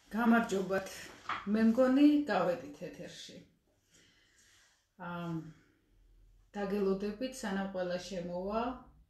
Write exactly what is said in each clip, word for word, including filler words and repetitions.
გამარჯობათ. მე მგონი გავედით ეთერში. აა დაგელოდებით სანამ ყველა შემოვა.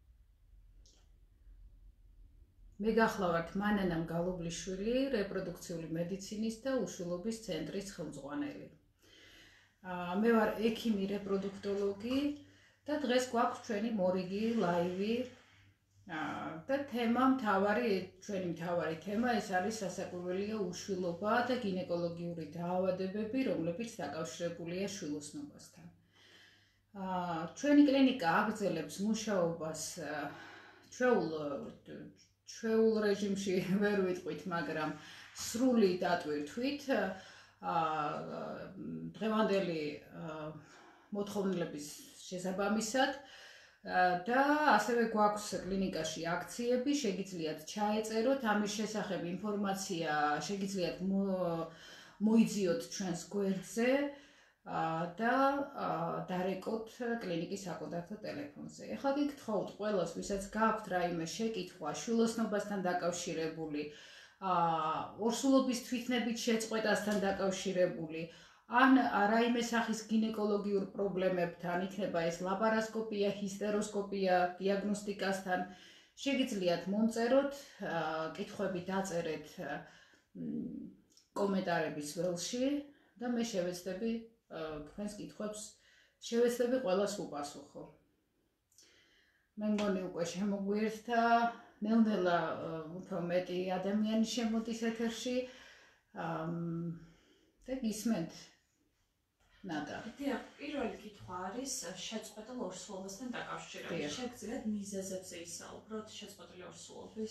მე გახლავართ მანანა მგალობლიშვილი, რეპროდუქციული მედიცინის და უშვილობის ცენტრის ხელმძღვანელი. აა მე ვარ ექიმი რეპროდუქტოლოგი და დღეს გვაქვს ჩვენი მორიგი ლაივი. და თემა მთავარი, ჩვენი მთავარი თემა ეს არის სასაკვირველია უშვილობა და გინეკოლოგიური დაავადებები, რომლებიც დაკავშირებულია შვილოსნობასთან. აა ჩვენი კლინიკა აგრძელებს მუშაობას ჩვეულ ჩვეულ რეჟიმში ვერ ვიტყვით, მაგრამ სრული დატვირთვით აა დღევანდელი მოთხოვნილების შესაბამისად და ასევე გვაქვს კლინიკაში აქციები, შეგიძლიათ ჩაეწეროთ ამის შესახებ ინფორმაცია, შეგიძლიათ მოიძიოთ ჩვენს გვერდზე და დარეკოთ კლინიკის საკონტაქტო ტელეფონზე. ეხლა გიგთხოვთ ყველას, ვისაც გაქვთ რაიმე შეკითხვა შვილოსნობასთან დაკავშირებული, ორსულობის თვითნებით შეწყვეტასთან დაკავშირებული, ან რაიმე სახის გინეკოლოგიურ პრობლემებთან, იქნება ეს ლაპარასკოპია, ჰისტეროსკოპია, დიაგნოსტიკასთან, შეგიძლიათ მომწეროთ, კითხვები დაწერეთ კომენტარების ველში და მე შევეცდები თქვენს კითხვებს, შევეცდები ყველას უპასუხო. მე მგონი უკვე შემოგვიერთდა, ნელ-ნელა უფრო მეტი ადამიანი შემოდის ეთერში და გისმენთ. ნატა. დიახ, პირველი კითხვა არის შეწყვეტილ ორსულობასთან დაკავშირებით. შეგიძლიათ მიზეზებზე ისაუბროთ შეწყვეტილი ორსულობის?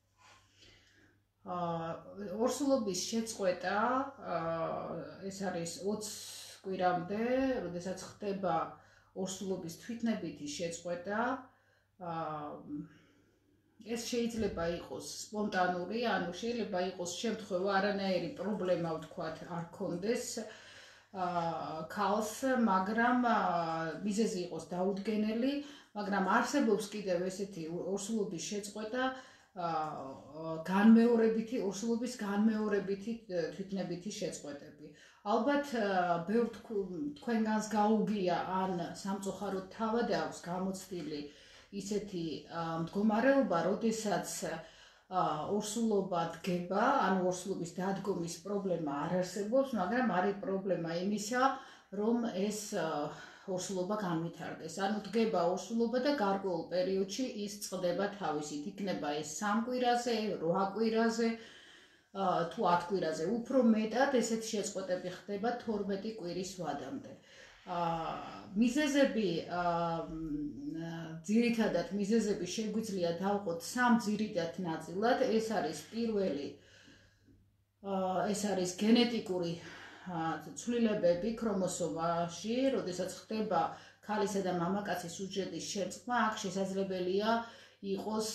აა ორსულობის შეწყვეტა ეს არის ოცი კვირამდე, როდესაც ხდება ორსულობის თვითნებითი შეწყვეტა. აა ეს შეიძლება იყოს სპონტანური, ანუ შეიძლება იყოს შემთხვევა, არანაირი პრობლემა ვთქვათ არ ქონდეს ქალს, მაგრამ მიზეზი იყოს დაუდგენელი, მაგრამ არსებობს კიდევ ესეთი ორსულობის შეწყვეტა, განმეორებითი ორსულობის განმეორებითი თვითნებითი შეწყვეტები. ალბათ ბევრ თქვენგანს გაუგია ან სამწუხაროდ თავად აქვს გამოცდილი ისეთი მდგომარეობა, როდესაც ორსულობა დგება, ანუ ორსულობის დადგომის პრობლემა არ არსებობს, მაგრამ არის პრობლემა იმისა, რომ ეს ორსულობა განვითარდეს. ანუ დგება ორსულობა და გარკვეულ პერიოდში ის წყდება თავისით. იქნება ეს სამ კვირაზე, რვა კვირაზე, თუ ათ კვირაზე უფრო მეტად, ესეთი შეწყვეტები ხდება თორმეტი კვირის ვადამდე. მიზეზები, ძირითადად მიზეზები შეგვიძლია დავყოთ სამ ძირითად ნაწილად. ეს არის პირველი, ეს არის გენეტიკური ცვლილებები ქრომოსომაში, როდესაც ხდება ქალისა და მამაკაცის უჯრედის შერწყმა, აქ შესაძლებელია იყოს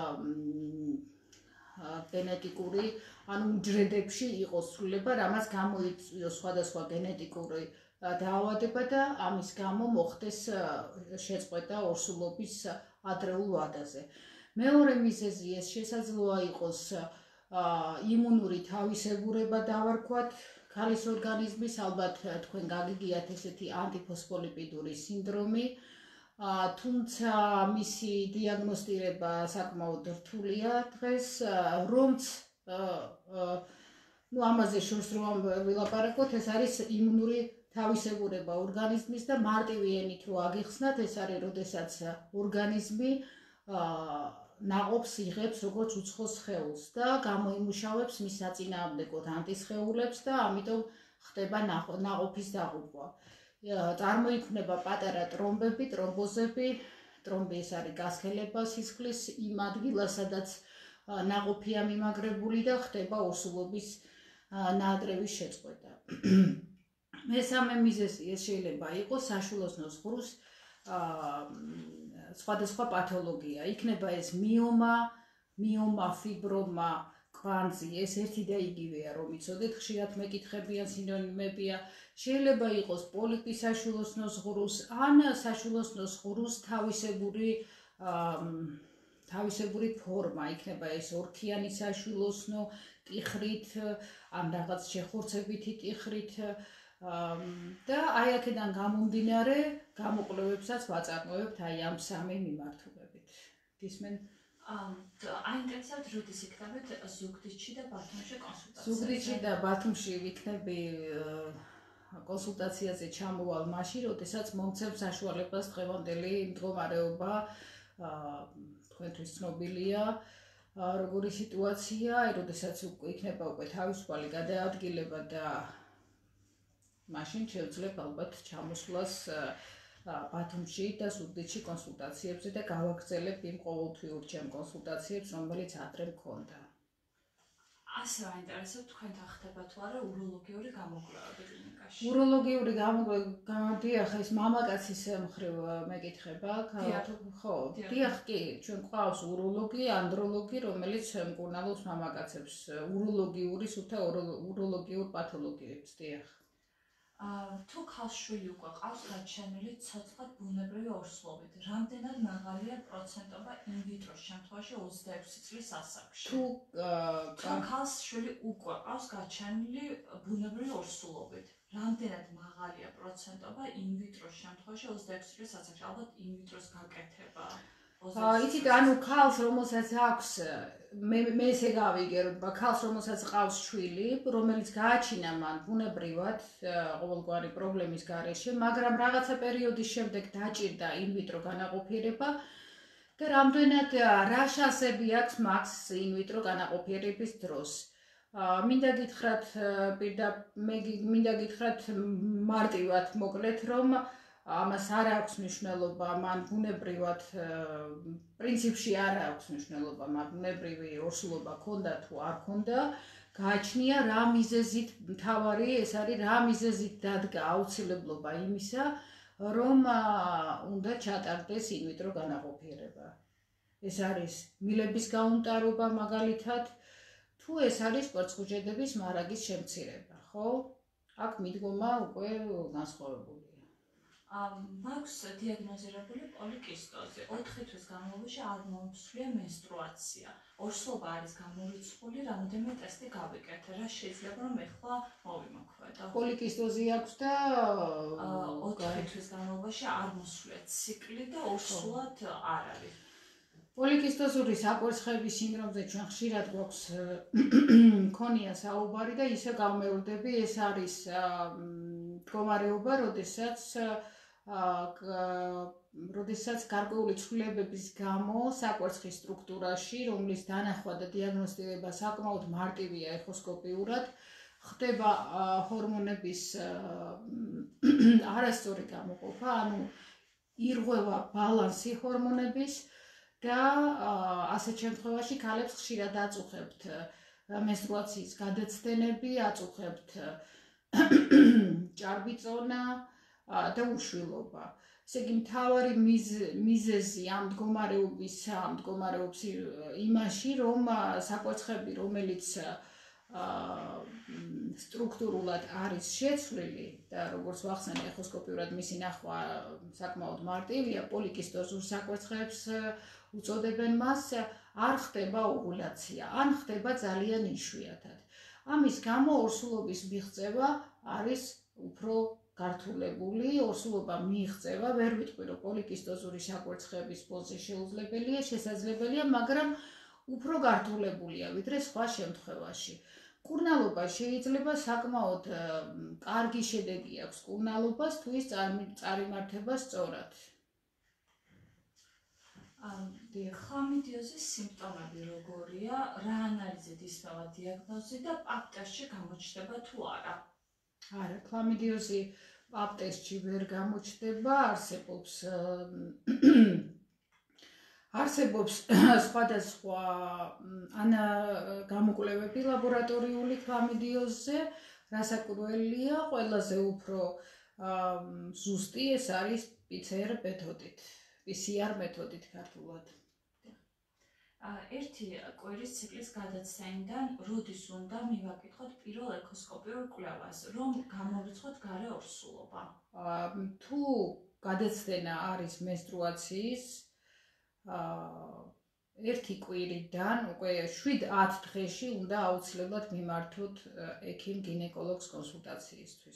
გენეტიკური, ანუ უჯრედებში იყოს ცვლილება, რამაც გამოიწვიოს სხვადასხვა გენეტიკური დაავადება და ამის გამო მოხდეს შეწყვეტა ორსულობის ადრეულ ვადაზე. მეორე მიზეზი ეს შესაძლოა იყოს იმუნური თავისებურება დავარქვათ ქალის ორგანიზმის, ალბათ თქვენ გაგიგიათ ესეთი ანტიფოსფოლიპიდური სინდრომი, თუმცა მისი დიაგნოსტირება საკმაოდ რთულია დღეს, რომც ნუ ამაზე შორს რომ ვილაპარაკოთ, ეს არის იმუნური თავისებურება ორგანიზმის და მარტივი ენით რო აგიხსნათ, ეს არის როდესაც ორგანიზმი ნაყოფს იღებს როგორც უცხო სხეულს და გამოიმუშავებს მის საწინააღმდეგოდ ანტისხეულებს და ამიტომ ხდება ნაყოფის დაღუპვა. წარმოიქმნება პატარა ტრომბები, ტრომბოზები, ტრომბი ეს არის გასქელება სისხლის იმ ადგილას, სადაც ნაყოფია მიმაგრებული და ხდება ორსულობის ნაადრევის შეწყვეტა. მესამე მიზეზი ეს შეიძლება იყოს საშვილოსნო ზღვრს სხვადასხვა პათოლოგია. იქნება ეს მიომა, მიომა, ფიბრომა, კვანძი, ეს ერთი და იგივეა, რომ იცოდეთ, ხშირად მეკითხებიან სინონიმებია. შეიძლება იყოს პოლიპი საშვილოსნო ზღვრს, ან საშვილოსნო ზღვრს თავისებური თავისებური ფორმა, იქნება ეს ორქიანი საშვილოსნო, ტიხრით, ან რაღაც შეხორცებითი ტიხრით და აი აქედან გამომდინარე გამოკვლევებსაც ვაწარმოებთ აი ამ სამი მიმართულებით. გისმენ? აინტერესებთ როდის იქნებით ზუგდიდში და ბათუმში კონსულტაციაზე? ზუგდიდში და ბათუმში ვიქნები კონსულტაციაზე ჩამოვალ მაშინ, როდესაც მომცემ საშუალებას დღევანდელი მდგომარეობა თქვენთვის ცნობილია, როგორი სიტუაცია, აი როდესაც იქნება უკვე თავისუფალი გადაადგილება და მაშინ შევძლებ ალბათ ჩამოსვლას ბათუმში და ზუგდიდში კონსულტაციებზე და გავაგრძელებ იმ ყოველთვიურ ჩემ კონსულტაციებს, რომელიც ადრე მქონდა. ასე აინტერესებთ თქვენთან ხდება თუ არა უროლოგიური გამოკვლევები კლინიკაში? უროლოგიური გამოკვლევა, დიახ, ეს მამაკაცის მხრივ მეკითხება, ხო, დიახ, კი, ჩვენ გვყავს უროლოგი, ანდროლოგი, რომელიც მკურნალობს მამაკაცებს, უროლოგიური, სულთა უროლოგიურ პათოლოგიებს, დიახ. თუ ქალშვილი უკვე ყავს გაჩენილი ცოცხლად ბუნებრივი ორსულობით, რამდენად მაღალია პროცენტობა ინვიტრო შემთხვევაში ოცდაექვსი წლის ასაკში? თუ ქალშვილი უკვე ყავს გაჩენილი ბუნებრივი ორსულობით, რამდენად მაღალია პროცენტობა ინვიტრო შემთხვევაში ოცდაექვსი წლის ასაკში? ალბათ ინვიტროს გაკეთება. იცით, ანუ ქალს, რომელსაც აქვს, მე მე ესე გავიგე, რომ ქალს, რომელსაც ყავს შვილი, რომელიც გააჩინა მან ბუნებრივად ყოველგვარი პრობლემის გარეშე, მაგრამ რაღაცა პერიოდის შემდეგ დაჭირდა ინვიტრო განაყოფიერება და რამდენად რა შანსები აქვს მას ინვიტრო განაყოფიერების დროს. მინდა გითხრათ, მინდა გითხრათ მარტივად მოკლედ, რომ ამას არ აქვს მნიშვნელობა, მან ბუნებრივად პრინციპში არ აქვს მნიშვნელობა, მან ბუნებრივი ორსულობა ქონდა თუ არ ქონდა, გააჩნია რა მიზეზით მთავარი, ეს არის რა მიზეზით დადგა აუცილებლობა იმისა, რომ უნდა ჩატარდეს ინვიტრო განაყოფიერება. ეს არის მილების გაუმტარობა მაგალითად, თუ ეს არის კვერცხუჯედების მარაგის შემცირება, ხო? აქ მიდგომა უკვე განსხვავებულია. მაქვს დიაგნოზირებული პოლიკისტოზი, ოთხი თვის განმავლობაში არ მომსვლია მენსტრუაცია. ორსულობა არის გამორიცხული, რამდენიმე ტესტი გავიკეთე, რა შეიძლება რომ ეხლა მოვიმოქმედო? პოლიკისტოზი აქვს და ოთხი თვის განმავლობაში არ მოსვლია ციკლი და ორსულად არ არის. პოლიკისტოზური საკვერცხების სინდრომზე ჩვენ ხშირად გვაქვს მქონია საუბარი და ისე გავმეორდები, ეს არის მდგომარეობა, როდესაც როდესაც გარკვეული ცვლილებების გამო საკვერცხის სტრუქტურაში, რომლის დანახვა და დიაგნოსტირება საკმაოდ მარტივია ეხოსკოპიურად, ხდება ჰორმონების არასწორი გამოყოფა, ანუ ირღვევა ბალანსი ჰორმონების და ასეთ შემთხვევაში ქალებს ხშირად აწუხებთ მენსტრუაციის გადაცდენები, აწუხებთ ჭარბიწონა და უშვილობა. ესე იგი, მთავარი მიზეზი ამ მდგომარეობის მდგომარეობს იმაში, რომ საკვერცხები, რომელიც სტრუქტურულად არის შეცვლილი და როგორც ვახსენე, ეხოსკოპიურად მისი ნახვა საკმაოდ მარტივია, პოლიკისტოზურ საკვერცხებს უწოდებენ მას, არ ხდება ოვულაცია, ან ხდება ძალიან იშვიათად. ამის გამო ორსულობის მიღწევა არის უფრო გართულებული, ორსულობა მიიღწევა, ვერ ვიტყვი, რომ პოლიკისტოზური საკვერცხების პოზი შეუძლებელია, შესაძლებელია, მაგრამ უფრო გართულებულია, ვიდრე სხვა შემთხვევაში. მკურნალობა შეიძლება საკმაოდ კარგი შედეგი აქვს მკურნალობას, თუ ის წარიმართება სწორად. ქლამიდიოზის სიმპტომები როგორია, რა ანალიზით ისმევა დიაგნოზი და პაპ ტესტში გამოჩნდება თუ არა? არა, ქლამიდიოზი პაპ ტესტში ვერ გამოჩნდება, არსებობს არსებობს სხვადასხვა გამოკვლევები ლაბორატორიული ქლამიდიოზზე, რასაკვირველია, ყველაზე უფრო ზუსტი ეს არის პი ცე არ მეთოდით, პი სი არ მეთოდით ქართულად. ერთი კვირის ციკლის გადაცდენიდან როდის უნდა მივაკითხოთ პირველ ეკოსკოპიურ კვლევას, რომ გამოვიწყოთ გარე ორსულობა? თუ გადაცდენა არის მენსტრუაციის ერთი კვირიდან უკვე შვიდ ათ დღეში უნდა აუცილებლად მიმართოთ ექიმ გინეკოლოგს კონსულტაციისთვის.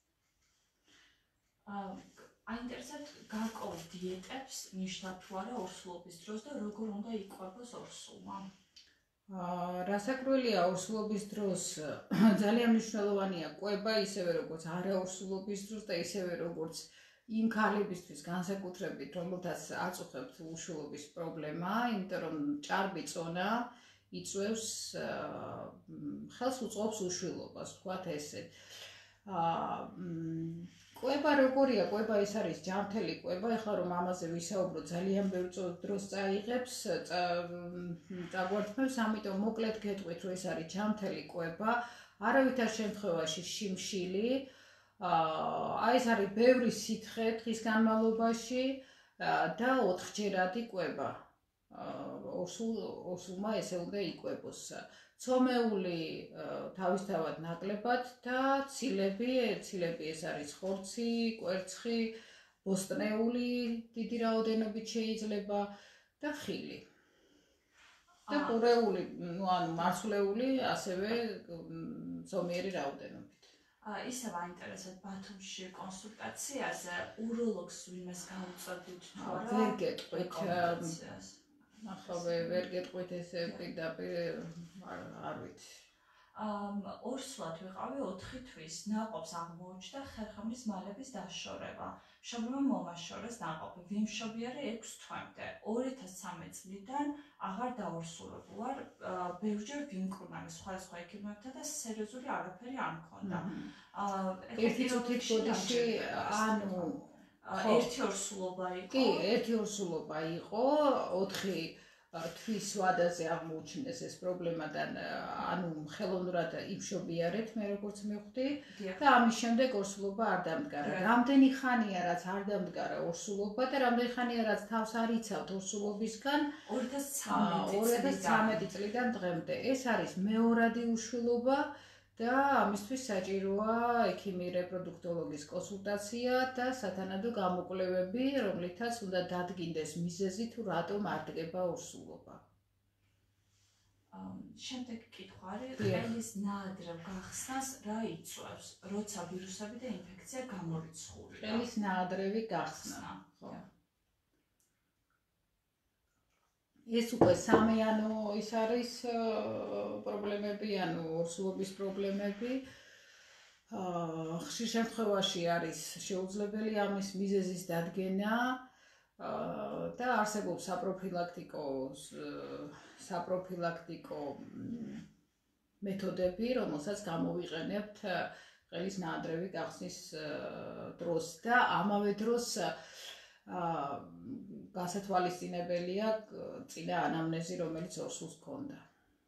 აინტერესებთ გარკვეულ დიეტებს ნიშნავთ თუ არა ორსულობის დროს და როგორ უნდა იკვებოს ორსულმა? რასაკვირველია, ორსულობის დროს ძალიან მნიშვნელოვანია კვება, ისევე როგორც არაორსულობის დროს და ისევე როგორც იმ ქალებისთვის განსაკუთრებით, რომელთაც აწუხებთ უშვილობის პრობლემა, იმიტომ რომ ჭარბი წონა იწვევს ხელს უწყობს უშვილობას, ვთქვათ ესე. კვება როგორია? კვება ეს არის ჯანმრთელი კვება, ეხლა რომ ამაზე ვისაუბრო, ძალიან ბევრ დროს წაიღებს, წაგვართმევს, ამიტომ მოკლედ გეტყვით, რომ ეს არის ჯანმრთელი კვება, არავითარ შემთხვევაში შიმშილი, აი ეს არის ბევრი სითხე დღის განმავლობაში და ოთხჯერადი კვება. ორსულმა ესე უნდა იკვებოს. ცომეული თავისთავად ნაკლებად და ცილები, ცილები ეს არის ხორცი, კვერცხი, ბოსტნეული დიდი რაოდენობით შეიძლება და ხილი. და ყურეული, ანუ მარცვლეული ასევე ზომიერი რაოდენობით. ისევ აინტერესებთ ბათუმში კონსულტაციაზე უროლოგს ვინმეს გავუწოდით თუ არა? ვერ გეტყვით. ახლა ვერ გეტყვით ესე პირდაპირ არ ვიცი. ორსულად ვიყავი ოთხი თვის, ნაყოფს აღმოუჩნდა ხერხემლის მალების დაშორება. მშობლებმა მომაშორეს ნაყოფი, ვიმშობიარე ექვს თვემდე. ორი ათას ცხრამეტ წლიდან აღარ დაორსულები ვარ, ბევრჯერ ვიმკურნალი სხვადასხვა ექიმებთან და სერიოზული არაფერი არ მქონდა. ერთი წუთით ბოდიში, ანუ ერთი ორსულობა იყო. კი, ერთი ორსულობა იყო, ოთხი თვის ვადაზე აღმოუჩნდეს ეს პრობლემა და ანუ ხელოვნურად იმშობიარეთ, მე როგორც მივხვდი და ამის შემდეგ ორსულობა არ დამდგარა. რამდენი ხანია რაც არ დამდგარა ორსულობა და რამდენი ხანია რაც თავს არ იცავთ ორსულობისგან? ორი ათას ცხრამეტი წლიდან დღემდე. ეს არის მეორადი უშვილობა და ამისთვის საჭიროა ექიმი რეპროდუქტოლოგის კონსულტაცია და სათანადო გამოკვლევები, რომლითაც უნდა დადგინდეს მიზეზი თუ რატომ არ დგება ორსულობა. შემდეგი კითხვა არის, ყელის ნაადრევ გახსნას რა იწვევს, როცა ვირუსები და ინფექცია გამორიცხულია? ყელის ნაადრევი გახსნა, ხო. ეს უკვე სამი ანუ ის არის პრობლემები, ანუ ორსულობის პრობლემები. ხშირ შემთხვევაში არის შეუძლებელი ამის მიზეზის დადგენა და არსებობს საპროფილაქტიკო საპროფილაქტიკო მეთოდები, რომელსაც გამოვიყენებთ ყელის ნაადრევი გახსნის დროს და ამავე დროს გასათვალისწინებელია წინა ანამნეზი, რომელიც ორსულს ჰქონდა.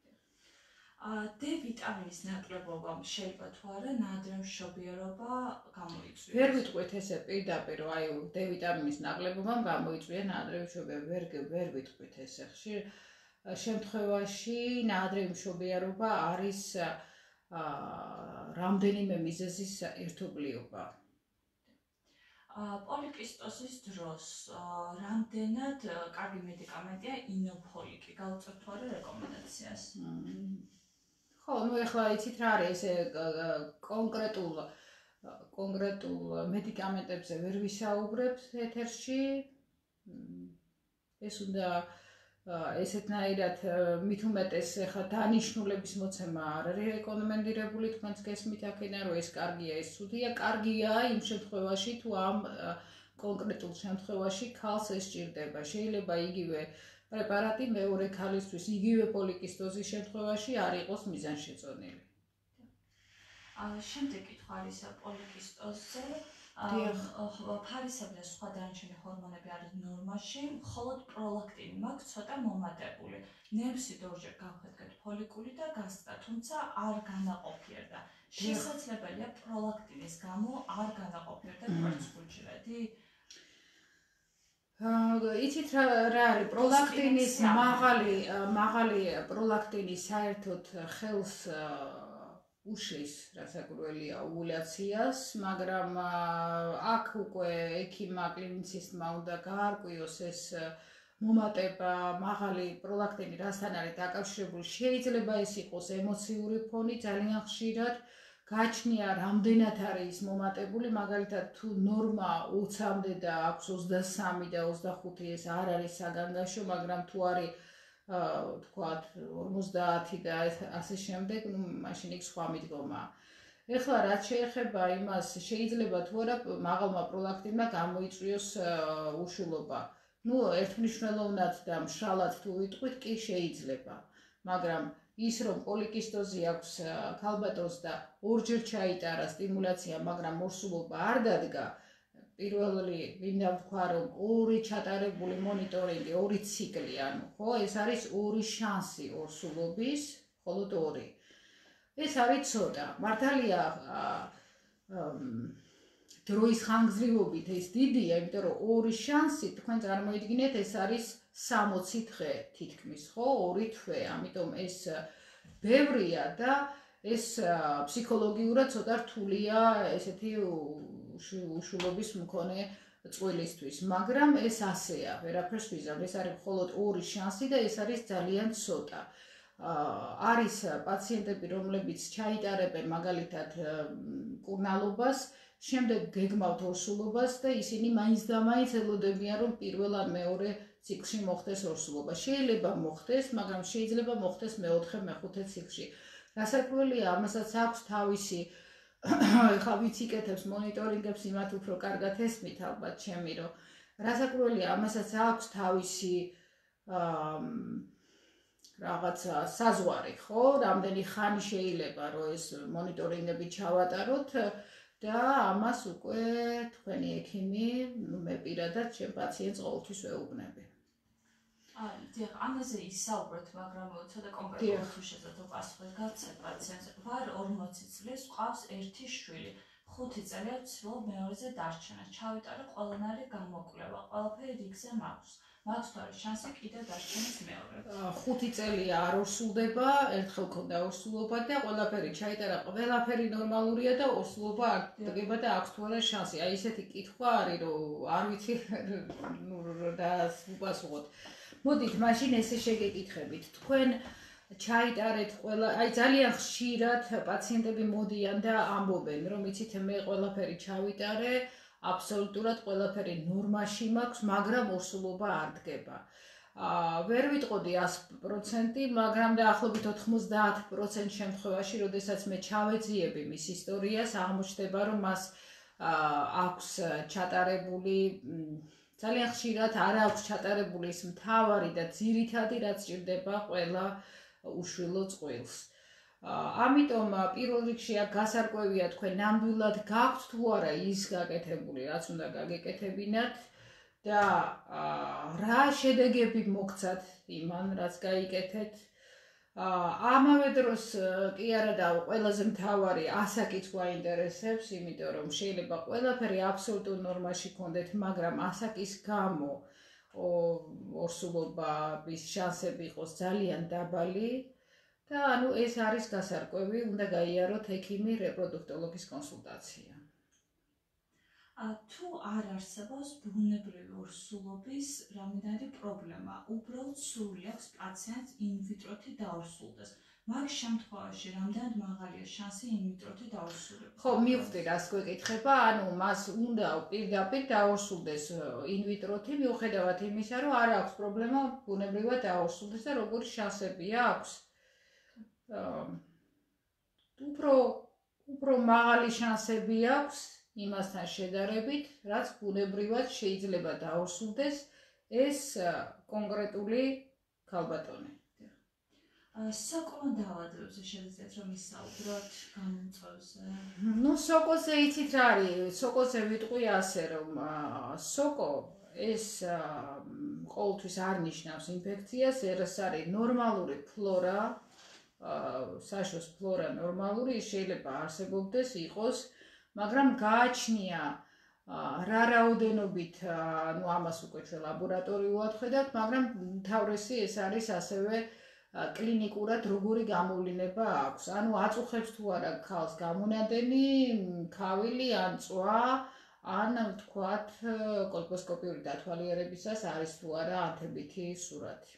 D ვიტამინის ნაკლებობა შეიძლება თუ არა ნაადრევმშობიარობა გამოიწვიოს? ვერ ვიტყვით ესე პირდაპირ, რომ აი D ვიტამინის ნაკლებობამ გამოიწვია ნაადრევმშობიარობა, ვერ ვერ ვიტყვით ესე. ხშირ შემთხვევაში ნაადრევმშობიარობა არის რამდენიმე მიზეზის ერთობლიობა. პოლიკისტოზის დროს რამდენად კარგი მედიკამენტია ინოფოლიკი? გავუწევთ თუ არა რეკომენდაციას? ხო, ну ეხლა იცით რა არის ესე კონკრეტულ კონკრეტულ მედიკამენტებზე ვერ ვისაუბრებთ ეთერში. ეს უნდა ესეთნაირად მით უმეტეს ეხლა დანიშნულების მოცემა არ არის რეკომენდირებული, თქვენც გესმით აქედან, რომ ეს კარგია, ეს ცუდია. კარგია იმ შემთხვევაში, თუ ამ კონკრეტულ შემთხვევაში ქალს ეს სჭირდება. შეიძლება იგივე პრეპარატი მეორე ქალისთვის იგივე პოლიკისტოზის შემთხვევაში არ იყოს მიზანშეწონილი. შემდეგ კითხვა არის პოლიკისტოზზე. ფარისებრი და სხვა დანარჩენი ჰორმონები არის ნორმაში, მხოლოდ პროლაქტინი მაქვს ცოტა მომატებული. ნერვსით ორჯერ გავხეთქეთ ფოლიკული და გასცდა, თუმცა არ განაყოფიერდა. შესაძლებელია პროლაქტინის გამო არ განაყოფიერდა კვერცხუჯრედი? იცით რა არის პროლაქტინის მაღალი მაღალი პროლაქტინი საერთოდ ხელს უშლის რასაკვირველია ოვულაციას, მაგრამ აქ უკვე ექიმმა კლინიცისტმა უნდა გაარკვიოს ეს მომატება, მაღალი პროლაქტინი რასთან არის დაკავშირებული, შეიძლება ეს იყოს ემოციური ფონი ძალიან ხშირად, გაჩნია რამდენად არის ის მომატებული, მაგალითად თუ ნორმა ოცამდე და აქვს ოცდასამი და ოცდახუთი ეს არ არის საგანგაშო, მაგრამ თუ არის თქვათ ორმოცდაათი და ასე შემდეგ, ну მაშინ იქ სხვა მიდგომაა. ეხლა რაც შეეხება იმას, შეიძლება თუ არა მაღალმა პროლაქტინმა გამოიწვიოს უშვილობა. ну ერთმნიშვნელოვნად და მშრალად თუ ვიტყვით, კი შეიძლება, მაგრამ ის რომ პოლიკისტოზი აქვს ქალბატონს და ორჯერ ჩაიტარა სტიმულაცია, მაგრამ ორსულობა არ დადგა, პირველი მინდა ვთქვა, რომ ორი ჩატარებული მონიტორინგი, ორი ციკლი, ანუ ხო, ეს არის ორი შანსი ორსულობის, მხოლოდ ორი. ეს არის ცოტა. მართალია დროის ხანგრძლივობით ეს დიდია, იმიტომ რომ ორი შანსი, თქვენ წარმოიდგინეთ, ეს არის სამოცი დღე თითქმის, ხო, ორი თვე, ამიტომ ეს ბევრია და ეს ფსიქოლოგიურად ცოტა რთულია ესეთი უშვილობის მქონე წვილისთვის, მაგრამ ეს ასეა, ვერაფერს ვიზამ, ეს არის მხოლოდ ორი შანსი და ეს არის ძალიან ცოტა. არის პაციენტები, რომლებიც ჩაიტარებენ მაგალითად მკურნალობას, შემდეგ გეგმავთ ორსულობას და ისინი მაინც და მაინც ელოდებიან, რომ პირველ ან მეორე ციკლში მოხდეს ორსულობა. შეიძლება მოხდეს, მაგრამ შეიძლება მოხდეს მეოთხე, მეხუთე ციკლში. რასაკვირველია, ამასაც აქვს თავისი ხა ვიციკეთებს მონიტორინგებს, იმათ უფრო კარგად ესმით ალბათ ჩემი, რომ რასაკვირველია, ამასაც აქვს თავისი რაღაცა საზღვარი, ხო? რამდენი ხანი შეიძლება, რომ ეს მონიტორინგები ჩავატაროთ და ამას უკვე თქვენი ექიმი, მე პირადად ჩემ პაციენტს ყოველთვის ვეუბნები. აი, დიახ, ამაზე ისაუბრეთ, მაგრამ ცოტა კონკრეტულად თუ შეძლოთ პასუხი გაცეთ პაციენტს, ვარ ორმოცი წლის, ყავს ერთი შვილი. ხუთი წელია ვცდილობ მეორეზე დარჩენა. ჩავიტარე ყველანაირი გამოკვლევა, ყველაფერი რიგზე მაქვს. მაქვს თუ არა შანსი კიდევ დარჩენის მეორე. ხუთი წელია არ ორსულდება, ერთხელ ქონდა ორსულობა და ყველაფერი ჩაიტარა, ყველაფერი ნორმალურია და ორსულობა არ დგება და აქვს თუ არა შანსი. აი ესეთი კითხვა არის, რომ არ ვიცი ნუ და უპასუხოთ. მოდით, მაშინ ესე შეგეკითხებით. თქვენ ჩაიტარეთ ყველა, აი ძალიან ხშირად პაციენტები მოდიან და ამბობენ, რომ იცით მე ყველაფერი ჩავიტარე, აბსოლუტურად ყველაფერი ნორმაში მაქვს, მაგრამ ორსულობა არ დგება. ვერ ვიტყოდი ათი პროცენტი, მაგრამ დაახლოებით ოთხმოცდაათი პროცენტი შემთხვევაში, როდესაც მე ჩავეძიები მის ისტორიას, აღმოჩნდება, რომ მას აქვს ჩატარებული ძალიან ხშირად არ აქვს ჩატარებული ის მთავარი და ძირითადი, რაც ჭირდება ყველა უშვილო წყვილს. ამიტომ პირველ რიგში აქ გასარკვევია თქვენ ნამდვილად გაქვთ თუ არა ის გაკეთებული, რაც უნდა გაგეკეთებინათ და რა შედეგები მოგცათ იმან, რაც გაიკეთეთ. ამავე დროს კი არა და ყველაზე მთავარი ასაკიც გვაინტერესებს, იმიტომ რომ შეიძლება ყველაფერი აბსოლუტურ ნორმაში გქონდეთ, მაგრამ ასაკის გამო ორსულობის შანსები იყოს ძალიან დაბალი და ანუ ეს არის გასარკვევი, უნდა გაიაროთ ექიმი რეპროდუქტოლოგის კონსულტაცია. თუ არ არსებობს ბუნებრივი ორსულობის რამდენიმე პრობლემა, უბრალოდ სურვილი აქვს პაციენტს ინვიტროთი დაორსულდეს. მაგ შემთხვევაში რამდენად მაღალია შანსი ინვიტროთი დაორსულების? ხო, მივხვდი რას გვეკითხება, ანუ მას უნდა პირდაპირ დაორსულდეს ინვიტროთი, მიუხედავად იმისა, რომ არ აქვს პრობლემა ბუნებრივად დაორსულდეს და როგორი შანსებია აქვს. უფრო უფრო მაღალი შანსები აქვს იმასთან შედარებით, რაც ბუნებრივად შეიძლება დაორსულდეს ეს კონკრეტული ქალბატონი. სოკო დაავადებებზე შევიძლიათ რომ ისაუბროთ გამომწვევზე? ნუ სოკოზე იცით რა არის, სოკოზე ვიტყვი ასე რომ სოკო ეს ყოველთვის არ ნიშნავს ინფექციას, ეს არის ნორმალური ფლორა, საშოს ფლორა ნორმალური, შეიძლება არსებობდეს, იყოს, მაგრამ გააჩნია რა რაოდენობით, ну ამას უკვე ჩვენ ლაბორატორიულად ხედავთ, მაგრამ თავრესი ეს არის ასევე კლინიკურად როგორი გამოვლინება აქვს. ანუ აწუხებს თუ არა ქალს გამონადენი, ქავილი ან წვა, ან ვთქვათ კოლპოსკოპიური დათვალიერებისას არის თუ არა ანთებითი სურათი.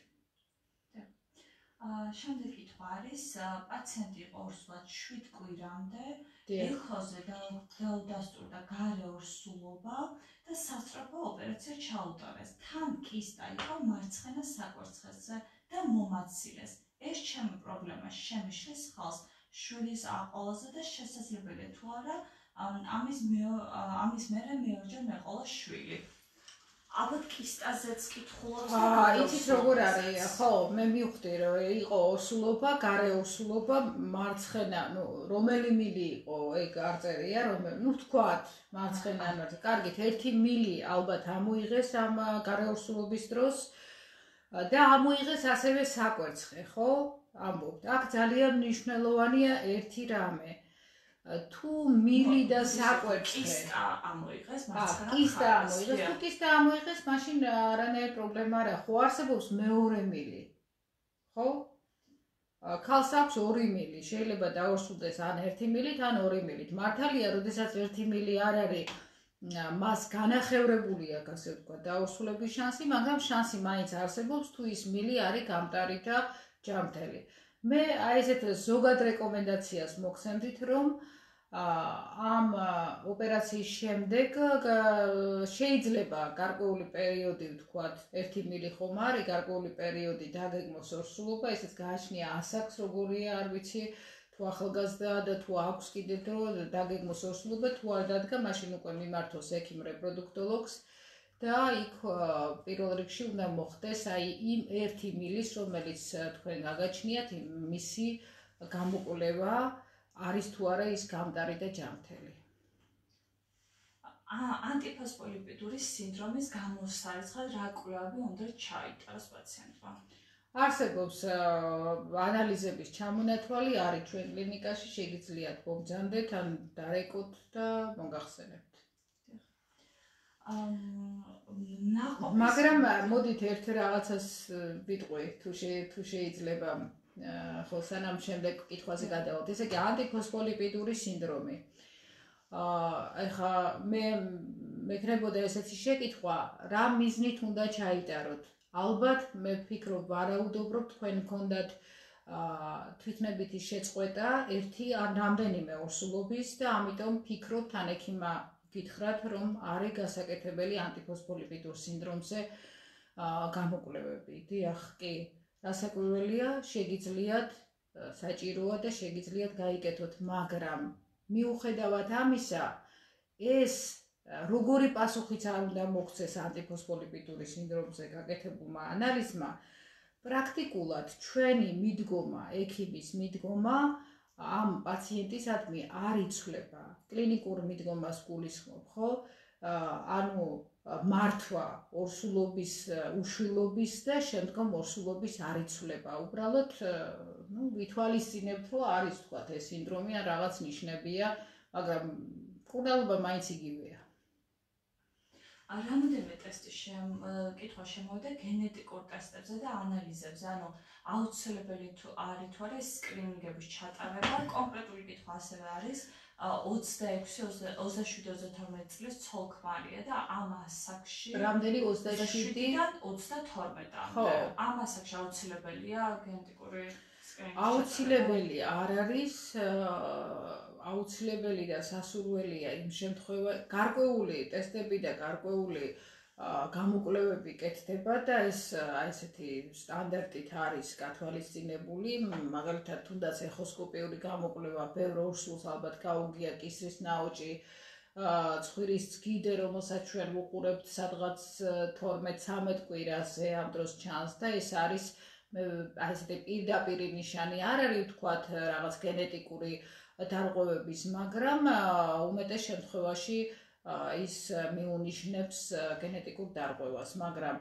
Შემდეგ კითხვა არის პაციენტი ორსულად შვიდ კვირამდე ეხოზე დაუდასტურდა გარე ორსულობა და სასწრაფო ოპერაცია ჩაუტარეს. თან კისტა იყო მარცხენა საკვერცხებზე და მომაცილეს. ეს ჩემი პრობლემა შემიშლის ხალხს შვილის აყოლაზე და შესაძლებელია თუ არა ამის ამის მერე მეორჯერ მეყოლა შვილი. ალბათ კისტაზეც კითხულობს. აა, იცით როგორ არის? ხო, მე მივხვდი რომ იყო ორსულობა, გარე ორსულობა, მარცხენა, ნუ რომელი მილი იყო, ეგ არ წერია, რომ ნუ თქვათ, მარცხენა ან მარცხენა. კარგით, ერთი მილი ალბათ ამოიღეს ამ გარე ორსულობის დროს და ამოიღეს ასევე საკვერცხე, ხო? ამბობთ. აქ ძალიან მნიშვნელოვანია ერთი რამე. თუ მილი და საკვერცხე კისტა ამოიღეს მარცხენა კისტა ამოიღეს თუ კისტა ამოიღეს მაშინ არანაირი პრობლემა არა ხო არსებობს მეორე მილი ხო ქალს აქვს ორი მილი შეიძლება დაორსულდეს ან ერთი მილით ან ორი მილით მართალია როდესაც ერთი მილი არ არის მას განახევრებული აქვს ასე ვთქვა დაორსულების შანსი მაგრამ შანსი მაინც არსებობს თუ ის მილი არის გამტარი და ჯამთელი მე აი ესეთ ზოგად რეკომენდაციას მოგცემდით რომ ამ ოპერაციის შემდეგ შეიძლება გარკვეული პერიოდი ვთქვათ ერთი მილი ხომ არის გარკვეული პერიოდი დაგეგმოს ორსულობა ესეც გააჩნია ასაკს როგორია არ ვიცი თუ ახალგაზრდაა და თუ აქვს კიდე დრო დაგეგმოს ორსულობა თუ არ დადგა მაშინ უკვე მიმართოს ექიმ რეპროდუქტოლოგს და იქ პირველ რიგში უნდა მოხდეს აი იმ ერთი მილის რომელიც თქვენ გაგაჩნიათ მისი გამოკვლევა არის თუ არა ის გამტარი და ჯამთელი. ანტიფოსფოლიპიდურის სინდრომის გამოსარცხად რა კვლევები უნდა ჩაიტაროს პაციენტმა? არსებობს ანალიზების ჩამონათვალი არის ჩვენ კლინიკაში შეგიძლიათ მომძანდეთ ან დარეკოთ და მოგახსენებთ. მაგრამ მოდით ერთ რაღაცას ვიტყვი თუ შეიძლება ხო სანამ შემდეგ კითხვაზე გადავალთ ესე იგი ანტიფოსფოლიპიდური სინდრომი აა ეხა მე მეკნებოდა ესეთი შეკითხვა რა მიზნით უნდა ჩაიტაროთ ალბათ მე ვფიქრობ ვარაუდობ თქვენ გქონდათ აა თვითნებითი შეწყვეტა ერთი ან რამდენიმე ორსულობის და ამიტომ ვფიქრობ თან ექიმა გითხრათ რომ არის გასაკეთებელი ანტიფოსფოლიპიდურ სინდრომზე გამოკვლევები. დიახ, კი. რასაკვირველია, შეგიძლიათ საჭიროა და შეგიძლიათ გაიკეთოთ, მაგრამ მიუხედავად ამისა, ეს როგორი პასუხიც არ უნდა მოგცეს ანტიფოსფოლიპიდური სინდრომზე გაკეთებულმა ანალიზმა, პრაქტიკულად ჩვენი მიდგომა, ექიმის მიდგომა ამ პაციენტისადმი არ იცვლება. კლინიკურ მიდგომას გულისხმობ, ხო? ანუ მართვა ორსულობის უშვილობის და შემდგომ ორსულობის არ იცვლება. უბრალოდ, ნუ ვითვალისწინებთ, რომ არის თქვათ ეს სინდრომი ან რაღაც ნიშნებია, მაგრამ მკურნალობა მაინც იგივეა. რამოდენიმე ტესტი კითხვა შემოვიდა გენეტიკურ ტესტებზე და ანალიზებზე, ანუ აუცილებელი თუ არის თუ არა სკრინინგების ჩატარება, კონკრეტული კითხვა ასევე არის ოცდაექვსი ოცდაშვიდი ოცდათორმეტი წლის ცოლ-ქმარია და ამ ასაკში რამდენი ოცდაშვიდიდან ოცდათორმეტამდე ამ ასაკში აუცილებელია გენეტიკური სკრინინგი აუცილებელი არ არის აუცილებელი და სასურველია იმ შემთხვევაში გარკვეული ტესტები და გარკვეული გამოკვლევები კეთდება და ეს აი ესეთი სტანდარტით არის გათვალისწინებული, მაგალითად თუნდაც ეხოსკოპიური გამოკვლევა ბევრ ორსულს ალბათ გაუგია კისრის ნაოჭი, ცხვირის ძგიდე, რომელსაც ჩვენ ვუყურებთ სადღაც თორმეტ ცამეტ კვირაზე ამ დროს ჩანს და ეს არის აი ესეთი პირდაპირი ნიშანი არ არის ვთქვათ რაღაც გენეტიკური დარღვევების, მაგრამ უმეტეს შემთხვევაში ის მიუნიშნებს გენეტიკურ დარღვევას, მაგრამ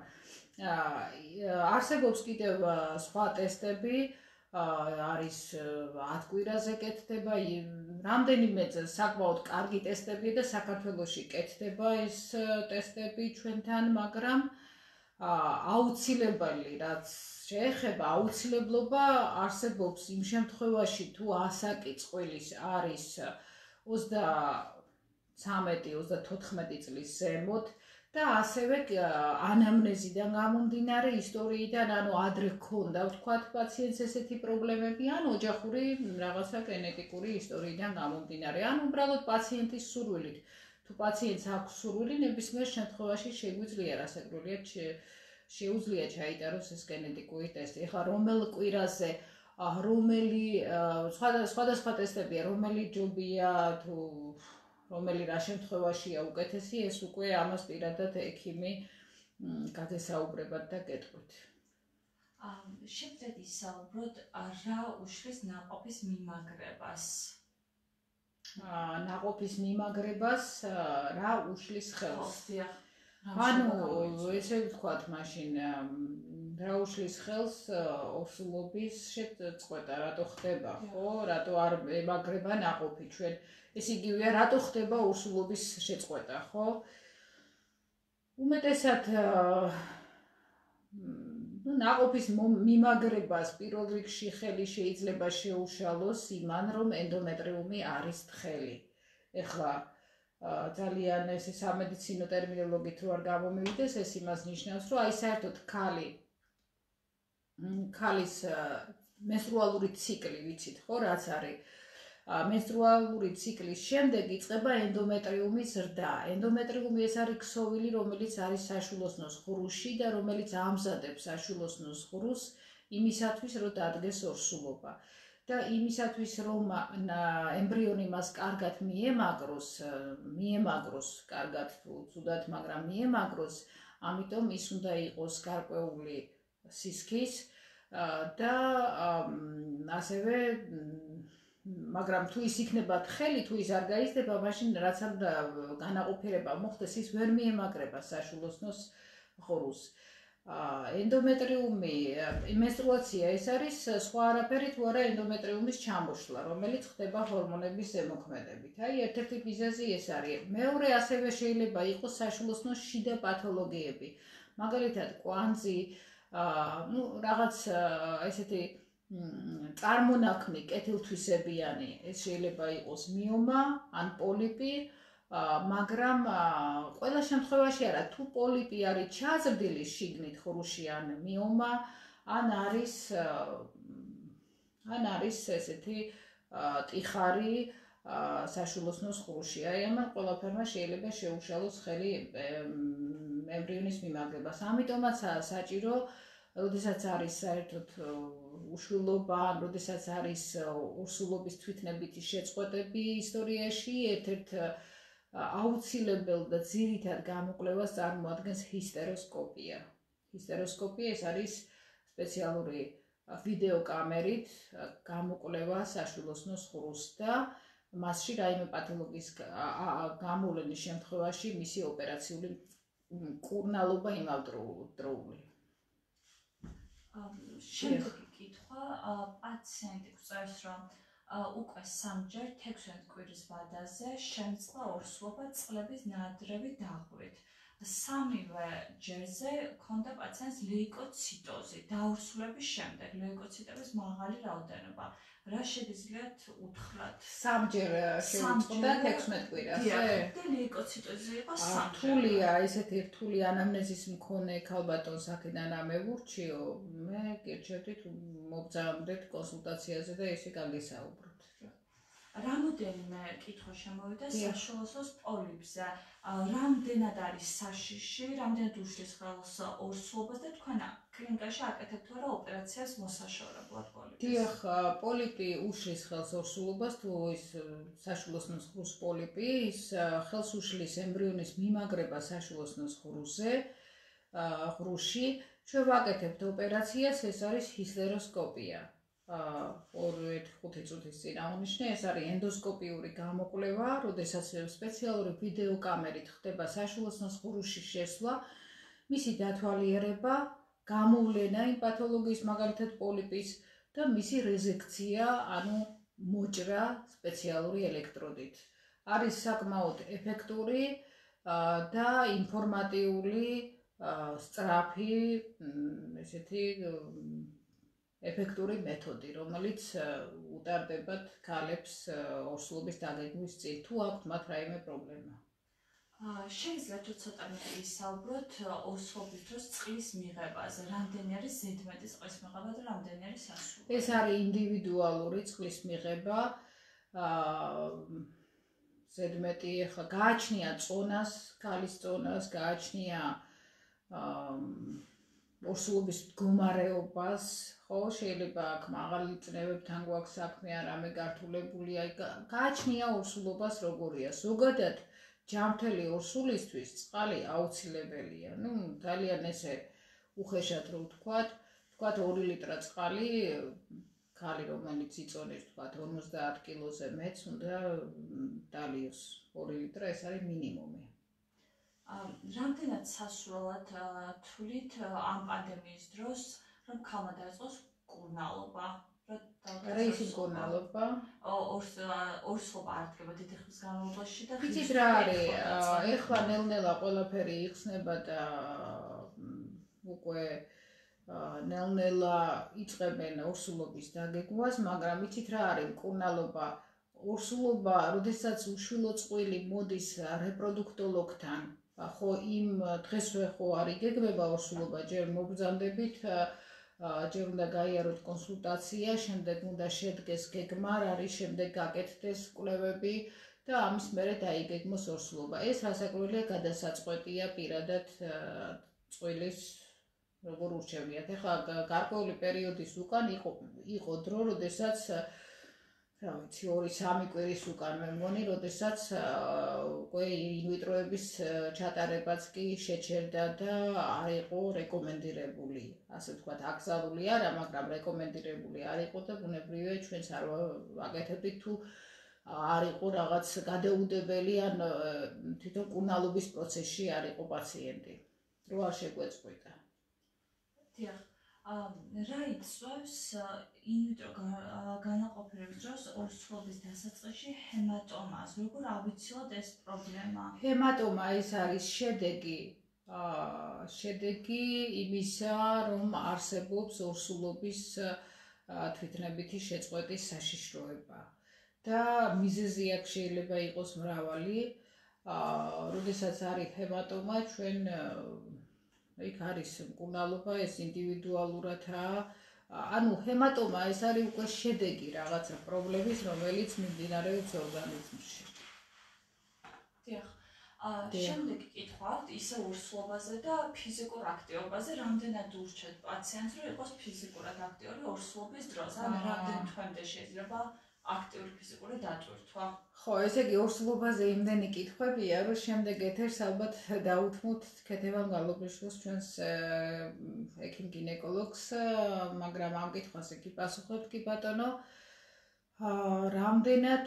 არსებობს კიდევ სხვა ტესტები, არის ათ კვირაზე კეთდება, რამდენიმე საკმაოდ კარგი ტესტებია და საქართველოში კეთდება ეს ტესტები ჩვენთან, მაგრამ აუცილებელი რაც შეეხება აუცილებლობა არსებობს იმ შემთხვევაში თუ ასაკი წყვილის არის ცამეტი ოცდათოთხმეტი წლის ზემოთ და ასევე ანამნეზიდან გამომდინარე, ისტორიიდან, ანუ ადრე ჰქონდა ვთქვათ პაციენტს ესეთი პრობლემები, ან ოჯახური რაღაცა გენეტიკური ისტორიიდან გამომდინარე, ან უბრალოდ პაციენტის სურვილით. თუ პაციენტს აქვს სურვილი, ნებისმიერ შემთხვევაში შეგვიძლია რასაკვირველია შეუძლია ჩაიტაროს ეს გენეტიკური ტესტი. ეხლა რომელ კვირაზე, რომელი სხვადასხვა ტესტებია, რომელი ჯობია თუ რომელი რა შემთხვევაშია უკეთესი, ეს უკვე ამას პირადად ექიმი გადესაუბრებად და გეტყვით. Შეგვიძლია ისაუბროთ რა უშლის ნაყოფის მიმაგრებას? ნაყოფის მიმაგრებას რა უშლის ხელს? ანუ ესე ვთქვათ მაშინ რა უშლის ხელს ორსულობის შეწყვეტა, რატო ხდება, ხო? რატო არ ემაგრება ნაყოფი ჩვენ? ეს იგივეა, რატო ხდება ორსულობის შეწყვეტა, ხო? უმეტესად ნუ ნაყოფის მიმაგრებას პირველ რიგში ხელი შეიძლება შეუშალოს იმან, რომ ენდომეტრიუმი არის თხელი. ეხლა ძალიან ესე სამედიცინო ტერმინოლოგით რო არ გამომივიდეს, ეს იმას ნიშნავს, რომ აი საერთოდ ქალი ქალის მენსტრუალური ციკლი, ვიცით ხო, რაც არის? მენსტრუალური ციკლის შემდეგ იწყება ენდომეტრიუმის ზრდა. ენდომეტრიუმი ეს არის ქსოვილი, რომელიც არის საშვილოსნოს ღრუში და რომელიც ამზადებს საშვილოსნოს ღრუს იმისათვის, რომ დადგეს ორსულობა. და იმისათვის, რომ ემბრიონი მას კარგად მიემაგროს, მიემაგროს კარგად თუ ცუდად, მაგრამ მიემაგროს, ამიტომ ის უნდა იყოს გარკვეული სისქის და ასევე მაგრამ თუ ის იქნება თხელი, თუ ის არ გაიზრდება, მაშინ რაც არ განაყოფიერება მოხდეს, ის ვერ მიემაგრება საშვილოსნოს ღრუს. ენდომეტრიუმი, მენსტრუაცია ეს არის სხვა არაფერი თუ არა ენდომეტრიუმის ჩამოშლა, რომელიც ხდება ჰორმონების ზემოქმედებით. აი, ერთ-ერთი მიზეზი ეს არის. მეორე ასევე შეიძლება იყოს საშვილოსნოს შიდა პათოლოგიები. მაგალითად, კვანძი, ну, რაღაც ესეთი წარმონაქმნი კეთილთვისებიანი, ეს შეიძლება იყოს მიომა ან პოლიპი, მაგრამ ყველა შემთხვევაში არა, თუ პოლიპი არის ჩაზრდილი შიგნით ღრუში ან მიომა, ან არის ან არის ესეთი ტიხარი საშვილოსნოს ღრუში. აი, ამან ყველაფერმა შეიძლება შეუშალოს ხელი ემბრიონის მიმაგრებას. ამიტომაც საჭირო, როდესაც არის საერთოდ უშვილობა, როდესაც არის ორსულობის თვითნებითი შეწყვეტები ისტორიაში, ერთ-ერთ აუცილებელ და ძირითად გამოკვლევას წარმოადგენს ჰისტეროსკოპია. ჰისტეროსკოპია ეს არის სპეციალური ვიდეოკამერით გამოკვლევა საშვილოსნოს ღრუს და მასში რაიმე პათოლოგიის გამოვლენის შემთხვევაში მისი ოპერაციული მკურნალობა იმავდროული. შემდეგი კითხვა, პაციენტი გვწერს, რომ უკვე სამჯერ თექვსმეტ კვირის ვადაზე შემწყდა ორსულობა წყლების ნადრევი დაღვით. სამივე ჯერზე ჰქონდა პაციენტს ლეიკოციტოზი დაორსულების შემდეგ, ლეიკოციტების მაღალი რაოდენობა. რა შეგიძლიათ უთხრათ? სამჯერ შეუწყდა თექვსმეტ კვირაზე? და ლეიკოციტოზი იყო სამჯერ. რთულია, ესეთი რთული ანამნეზის მქონე ქალბატონს აქედან ამევურჩიო, მე გირჩევთ მოგზაურდეთ კონსულტაციაზე და ესე გაგესაუბროთ. რამოდენიმე კითხვა შემოვიდა საშვილოსნოს პოლიპზე. რამდენად არის საშიში, რამდენად უშლის ხელს ორსულობას და თქვენ კლინიკაში აკეთებთ თუ არა ოპერაციას მოსაშორებლად პოლიპის? დიახ, პოლიპი უშლის ხელს ორსულობას, თუ ის საშვილოსნოს ღრუს პოლიპი, ის ხელს უშლის ემბრიონის მიმაგრებას საშვილოსნოს ღრუზე, ღრუში. ჩვენ ვაკეთებთ ოპერაციას, ეს არის ჰისტეროსკოპია. ორი ხუთი წუთის წინ აღნიშნე, ეს არის ენდოსკოპიური გამოკვლევა, როდესაც სპეციალური ვიდეოკამერით ხდება საშვილოსნოს ღრუში შესვლა, მისი დათვალიერება, გამოვლენა იმ პათოლოგიის, მაგალითად პოლიპის და მისი რეზექცია, ანუ მოჭრა სპეციალური ელექტროდით. არის საკმაოდ ეფექტური და ინფორმატიული, სწრაფი, ესეთი ეფექტური მეთოდი, რომელიც უტარდებათ ქალებს ორსულობის დაგეგმვის წინ, თუ აქვთ მათ რაიმე პრობლემა. Შეიძლება თუ ცოტა მეტი ისაუბროთ ორსულობის დროს წყლის მიღებაზე, რამდენი არის ზედმეტი წყლის მიღება და რამდენი არის სასურველი? ეს არის ინდივიდუალური წყლის მიღება. ზედმეტი ახლა გააჩნია წონას, ქალის წონას, გააჩნია ორსულობის მდგომარეობას, ხო, შეიძლება აქ მაღალი წნევებთან გვაქვს საქმე, რამე გართულებულია, გააჩნია ორსულობას როგორია. ზოგადად ჯანმრთელი ორსულისთვის წყალი აუცილებელია. ნუ ძალიან ესე უხეშად რო ვთქვათ, ვთქვათ ორი ლიტრა წყალი, ქალი რომელიც იწონის ვთქვათ ორმოცდაათ კილოზე მეც უნდა დალიოს ორი ლიტრა, ეს არის მინიმუმი. რამდენად სასურველად თვლით ამ პანდემიის დროს, რომ ქალმა დაიწყოს მკურნალობა? რა ის მკურნალობა? ორსულობა არ დგება დიდი ხნის განმავლობაში და იცით რა არის? ეხლა ნელ-ნელა ყველაფერი იხსნება და უკვე ნელ-ნელა იწყებენ ორსულობის დაგეგმვას, მაგრამ იცით რა არის მკურნალობა? ორსულობა, როდესაც უშვილო წყვილი მოდის რეპროდუქტოლოგთან, ხო იმ დღესვე ხო არ იგეგმება ორსულობა, ჯერ მობრძანდებით, ჯერ უნდა გაიაროთ კონსულტაცია, შემდეგ უნდა შედგეს გეგმა, რა არის შემდეგ გაკეთდეს კვლევები და ამის მერე დაიგეგმოს ორსულობა. ეს რასაკვირველია გადასაწყვეტია პირადად წვილის როგორ ურჩევიათ. ეხლა გარკვეული პერიოდის უკან იყო იყო დრო, როდესაც რა ვიცი, ორი სამი კვირის უკან მე მგონი, როდესაც უკვე ინვიტროების ჩატარებაც კი შეჩერდა და არ იყო რეკომენდირებული. ასე ვთქვათ, აკრძალული არა, მაგრამ რეკომენდირებული არ იყო და ბუნებრივია ჩვენც არ ვაკეთებდით თუ არ იყო რაღაც გადაუდებელი ან თვითონ მკურნალობის პროცესში არ იყო პაციენტი. რო არ შეგვეწყვიტა. დიახ. რა იწვევს ინვიტრო განაყოფიერების დროს ორსულობის დასაწყისში ჰემატომას? როგორ ავიცილოთ ეს პრობლემა? ჰემატომა ეს არის შედეგი, შედეგი იმისა, რომ არსებობს ორსულობის თვითნებითი შეწყვეტის საშიშროება. და მიზეზი აქ შეიძლება იყოს მრავალი. როდესაც არის ჰემატომა, ჩვენ იქ არის მკურნალობა, ეს ინდივიდუალურადაა. ანუ ჰემატომა ეს არის უკვე შედეგი რაღაცა პრობლემის, რომელიც მიმდინარეობს ორგანიზმში. დიახ. შემდეგი კითხვა აქვს ისე ორსულობაზე და ფიზიკურ აქტივობაზე, რამდენად ურჩევთ პაციენტს, რომ იყოს ფიზიკურად აქტიური ორსულობის დროს, ან რამდენ თვემდე შეიძლება აქტიური ფიზიკური დატვირთვა? ხო, ესე იგი ორსულობაზე იმდენი კითხვებია, რომ შემდეგ ეთერს ალბათ დაუთმოთ ქეთევან გალობეშვილს, ჩვენს ექიმ გინეკოლოგს, მაგრამ ამ კითხვას იგი პასუხობთ კი ბატონო. რამდენად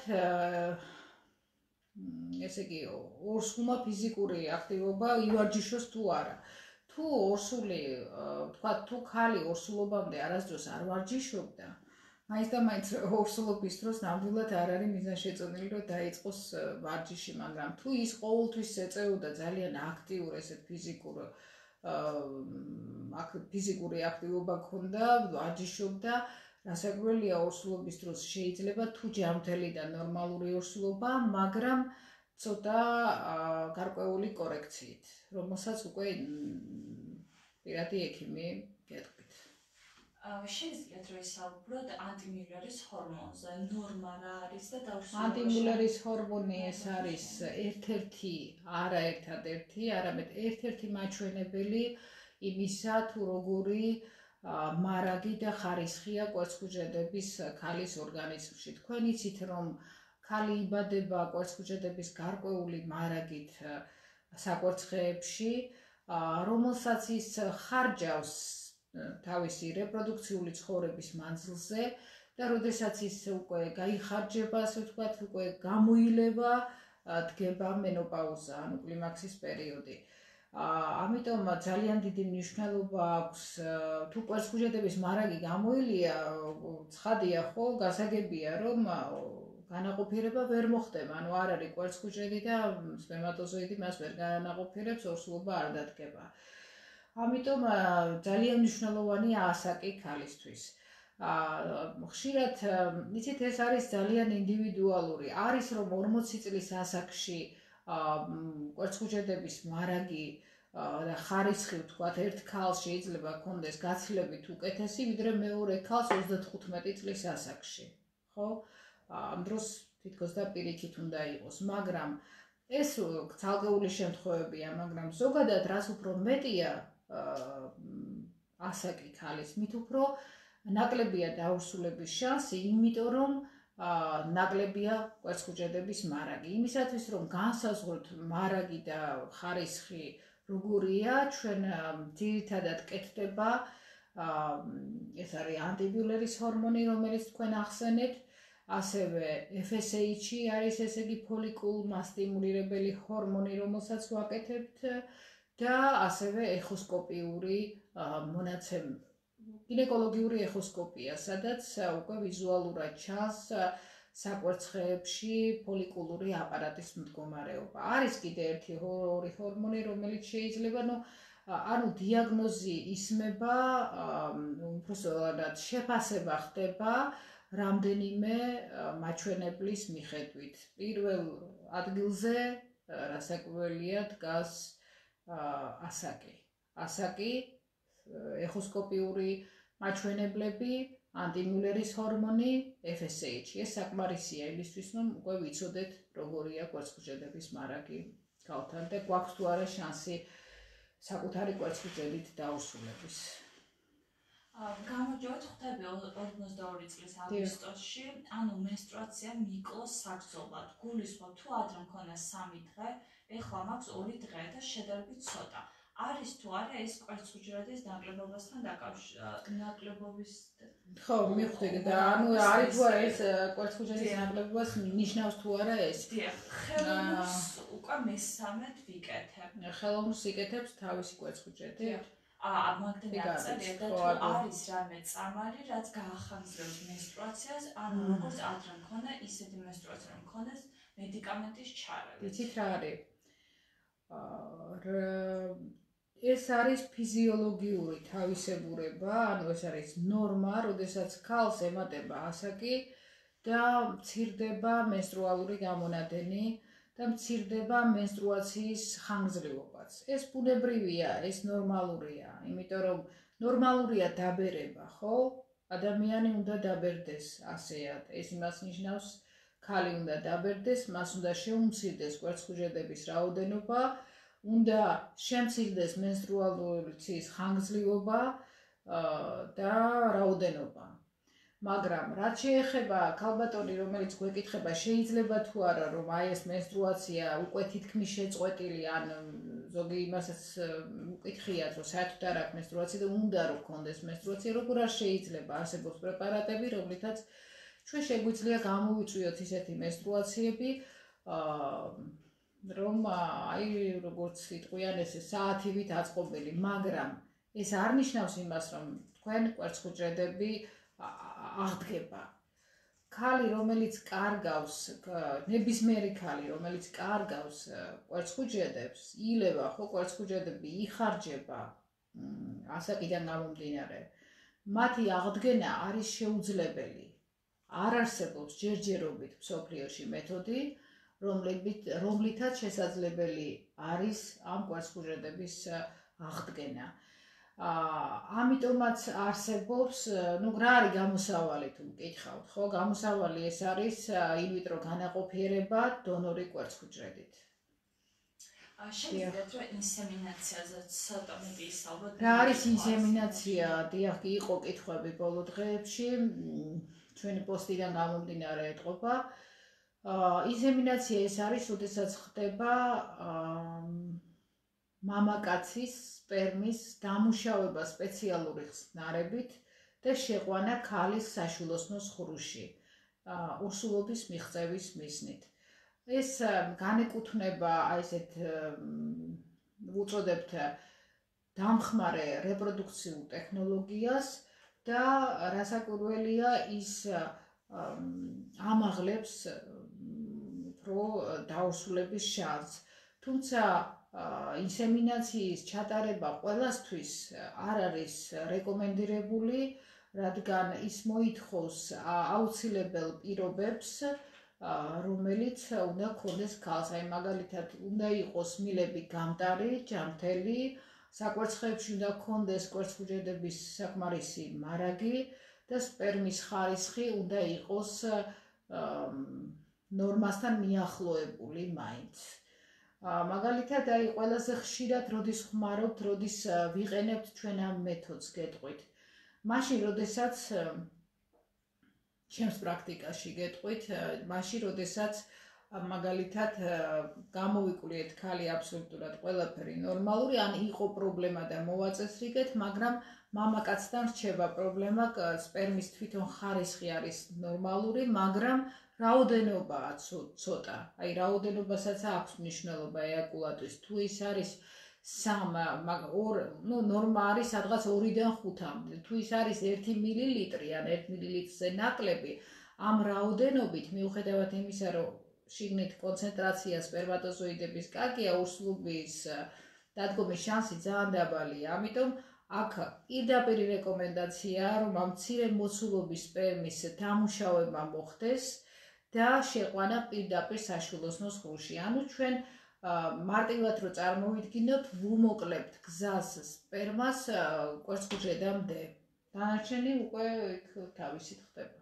ესე იგი ორსულმა ფიზიკური აქტივობა ივარჯიშოს თუ არა. თუ ორსული, ვთქვათ, თუ ქალი ორსულობამდე არასდროს არ ვარჯიშობდა, მაინც და მაინც ორსულობის დროს ნამდვილად არ არის მიზანშეწონილი, რომ დაიწყოს ვარჯიში, მაგრამ თუ ის ყოველთვის ეწეოდა ძალიან აქტიურ ესეთ ფიზიკურ ფიზიკური აქტივობა ჰქონდა, ვარჯიშობდა, რასაკვირველია ორსულობის დროს შეიძლება თუ ჯანმრთელი და ნორმალური ორსულობა, მაგრამ ცოტა გარკვეული კორექციით, რომელსაც უკვე პირადი ექიმი გეტყვით. Შეიძლება რომ ისაუბროთ ანტიმიულერის ჰორმონზე, ნორმა რა არის და დაუსრულებელი. ანტიმიულერის ჰორმონი ეს არის ერთ-ერთი, არა ერთადერთი, არამედ ერთ-ერთი მაჩვენებელი იმისა, თუ როგორი მარაგი და ხარისხია კვერცხუჯედების ქალის ორგანიზმში. თქვენ იცით, რომ ქალი იბადება კვერცხუჯედების გარკვეული მარაგით საკვერცხეებში, რომელსაც ის ხარჯავს თავისი რეპროდუქციული ცხოვრების მანძილზე და როდესაც ის უკვე გაიხარჯება, ასე ვთქვათ, უკვე გამოილება, დგება მენოპაუზა, ანუ კლიმაქსის პერიოდი. ამიტომ ძალიან დიდი მნიშვნელობა აქვს, თუ კვერცხუჯედების მარაგი გამოილია, ცხადია ხო, გასაგებია, რომ განაყოფიერება ვერ მოხდება, ანუ არ არის კვერცხუჯედი და სპერმატოზოიდი მას ვერ განაყოფიერებს, ორსულობა არ დადგება. ამიტომ ძალიან მნიშვნელოვანია ასაკი ქალისთვის. ხშირად იცით ეს არის ძალიან ინდივიდუალური. არის რომ ორმოცი წლის ასაკში კვერცხუჯედების მარაგი და ხარისხი ვთქვათ ერთ ქალს შეიძლება ჰქონდეს გაცილებით უკეთესი, ვიდრე მეორე ქალს ოცდათხუთმეტი წლის ასაკში. ხო? ამ დროს თითქოს და პირიქით უნდა იყოს, მაგრამ ეს ცალკეული შემთხვევებია, მაგრამ ზოგადად რაც უფრო მეტია ასაკი ქალის, მით უფრო ნაკლებია დაურსულების შანსი, იმიტომ რომ ნაკლებია კვერცხუჯედების მარაგი. იმისათვის რომ განსაზღვროთ მარაგი და ხარისხი როგორია, ჩვენ ძირითადად კეთდება ეს არის ანტიბიულერის ჰორმონი, რომელიც თქვენ ახსენეთ, ასევე ეფ ეს ეიჩი არის ესე იგი ფოლიკულმასტიმულირებელი ჰორმონი, რომელსაც ვაკეთებთ და ასევე ეხოსკოპიური მონაცემ გინეკოლოგიური ეხოსკოპია, სადაც უკვე ვიზუალურად ჩანს საკვერცხეებში ფოლიკულური აპარატის მდგომარეობა. არის კიდე ერთი ორი ჰორმონი, რომელიც შეიძლება, ну, ანუ დიაგნოზი ისმება, უბრალოდ შეფასება ხდება რამდენიმე მაჩვენებლის მიხედვით. პირველ ადგილზე რასაკვირველია დგას ასაკი. ასაკი, ეხოსკოპიური მაჩვენებლები, ანტიმიულერის ჰორმონი, ეფ ეს ეიჩი. ეს საკმარისია იმისთვის, რომ უკვე ვიცოდეთ, როგორია კვერცხუჯედების მარაგი ქალთან და გვაქვს თუ არა შანსი საკუთარი კვერცხუჯედით დაურსულების. გამარჯობათ, ხვდები ორმოცდაორი წლის აგვისტოში, ანუ მენსტრუაცია მიკლოს საგრძნობლად. გულისხმობ თუ ადრე მქონდა სამი დღე, ეხლა მაქვს ორი დღე და შედარებით ცოტა. არის თუ არა ეს კვერცხუჯრედის ნაკლებობასთან დაკავშირებით? ნაკლებობის ხო, მივხვდი და ანუ არის თუ არა ეს კვერცხუჯრედის ნაკლებობას ნიშნავს თუ არა ეს? დიახ, ხელოვნურს უკვე მესამედ ვიკეთებ. ხელოვნურს იკეთებს თავისი კვერცხუჯრედი? აა, მაგდენ დაწერია და თუ არის რამე წამალი, რაც გაახანგრძლივებს მენსტრუაციას, ანუ როგორც ადრე მქონდა, ისეთი მენსტრუაცია რომ მქონდეს, მედიკამენტის ჩარევით. იცით რა არის? აა ეს არის ფიზიოლოგიური თავისებურება, ანუ ეს არის ნორმა, როდესაც ქალს ემატება ასაკი და მცირდება მენსტრუალური გამონადენი და მცირდება მენსტრუაციის ხანგრძლივობაც. ეს ბუნებრივია, ეს ნორმალურია, იმიტომ რომ ნორმალურია დაბერება, ხო? ადამიანი უნდა დაბერდეს ასეად. ეს იმას ნიშნავს, ქალი უნდა დაბერდეს, მას უნდა შეუმცირდეს კვერცხუჯედების რაოდენობა, უნდა შემცირდეს მენსტრუაციის ხანგრძლივობა და რაოდენობა. მაგრამ რაც შეეხება ქალბატონი, რომელიც გვეკითხება, შეიძლება თუ არა რომ აი ეს მენსტრუაცია უკვე თითქმის შეწყვეტილი, ან ზოგი იმასაც უკითხიათ, რომ საერთოდ არ აქვს მენსტრუაცია და უნდა რომ გქონდეს მენსტრუაცია, როგორ არ შეიძლება? არსებობს პრეპარატები, რომლითაც ჩვენ შეგვიძლია გამოვიწვიოთ ისეთი მენსტრუაციები, რომ აი როგორც იტყვიან ესე საათივით აწყობილი, მაგრამ ეს არ ნიშნავს იმას, რომ თქვენ კვერცხუჯრედები აღდგება. ქალი, რომელიც კარგავს, ნებისმიერი ქალი, რომელიც კარგავს კვერცხუჯრედებს, ილევა, ხო, კვერცხუჯრედები იხარჯება ასაკიდან გამომდინარე. მათი აღდგენა არის შეუძლებელი. არ არსებობს ჯერჯერობით მსოფლიოში მეთოდი, რომლითაც შესაძლებელი არის ამ კვერცხუჯრედების აღდგენა. ამიტომაც არსებობს, ну, რა არის გამოსავალი თუ მკითხავთ, ხო? გამოსავალი ეს არის ინვიტრო განაყოფიერება დონორი კვერცხუჯრედით. შეგიძლიათ რომ ინსემინაციაზე ცოტა მეტი ისაუბროთ? რა არის ინსემინაცია? დიახ, იყო კითხვები ბოლო დღეებში, ჩვენი პოსტიდან გამომდინარე ეტყობა. ინსემინაცია ეს არის, როდესაც ხდება მამაკაცის სპერმის დამუშავება სპეციალური ხსნარებით და შეყვანა ქალის საშვილოსნოს ხრუში ორსულობის მიღწევის მიზნით. ეს განეკუთვნება აი ესეთ უწოდებთ დამხმარე რეპროდუქციულ ტექნოლოგიას და რასაკვირველია ის ამაღლებს უფრო დაურსულების შანსს. თუმცა ინსემინაციის ჩატარება ყველასთვის არ არის რეკომენდირებული, რადგან ის მოითხოვს აუცილებელ პირობებს, რომელიც უნდა ქონდეს ქალს, აი მაგალითად უნდა იყოს მილები გამტარი, ჯანმრთელი, საკვერცხლებში უნდა ქონდეს კვერცხუჯედების საკმარისი მარაგი და სპერმის ხარისხი უნდა იყოს ნორმასთან მიახლოებული მაინც. მაგალითად, აი ყველაზე ხშირად როდის ხმარობთ, როდის ვიყენებთ ჩვენ ამ მეთოდს გეტყვით. მაშინ, როდესაც ჩემს პრაქტიკაში გეტყვით, მაშინ, როდესაც მაგალითად გამოვიკვლიეთ ქალი აბსოლუტურად ყველაფერი ნორმალური, ან იყო პრობლემა და მოვაწესრიგეთ, მაგრამ მამაკაცთან რჩება პრობლემა, სპერმის თვითონ ხარისხი არის ნორმალური, მაგრამ რაოდენობაა ცოტა. აი რაოდენობასაც აქვს მნიშვნელობა ეიაკულატვის. თუ ის არის სამ, ნუ ნორმა არის სადღაც ორიდან ხუთამდე. თუ ის არის ერთი მილილიტრი ან ერთ მილილიტრზე ნაკლები, ამ რაოდენობით მიუხედავად იმისა, რომ შიგნით კონცენტრაცია სპერმატოზოიდების კარგია, ურსულობის დადგომის შანსი ძალიან დაბალია. ამიტომ აქ პირდაპირ რეკომენდაციაა, რომ ამ მცირე მოცულობის სპერმის დამუშავება მოხდეს და შეყვანა პირდაპირ საშვილოსნოს ხურში. ანუ ჩვენ მარტივად რო წარმოვიდგინოთ, ვუმოკლებთ გზას სპერმას კვერცხუჯედამდე. დანარჩენი უკვე იქ თავისით ხდება.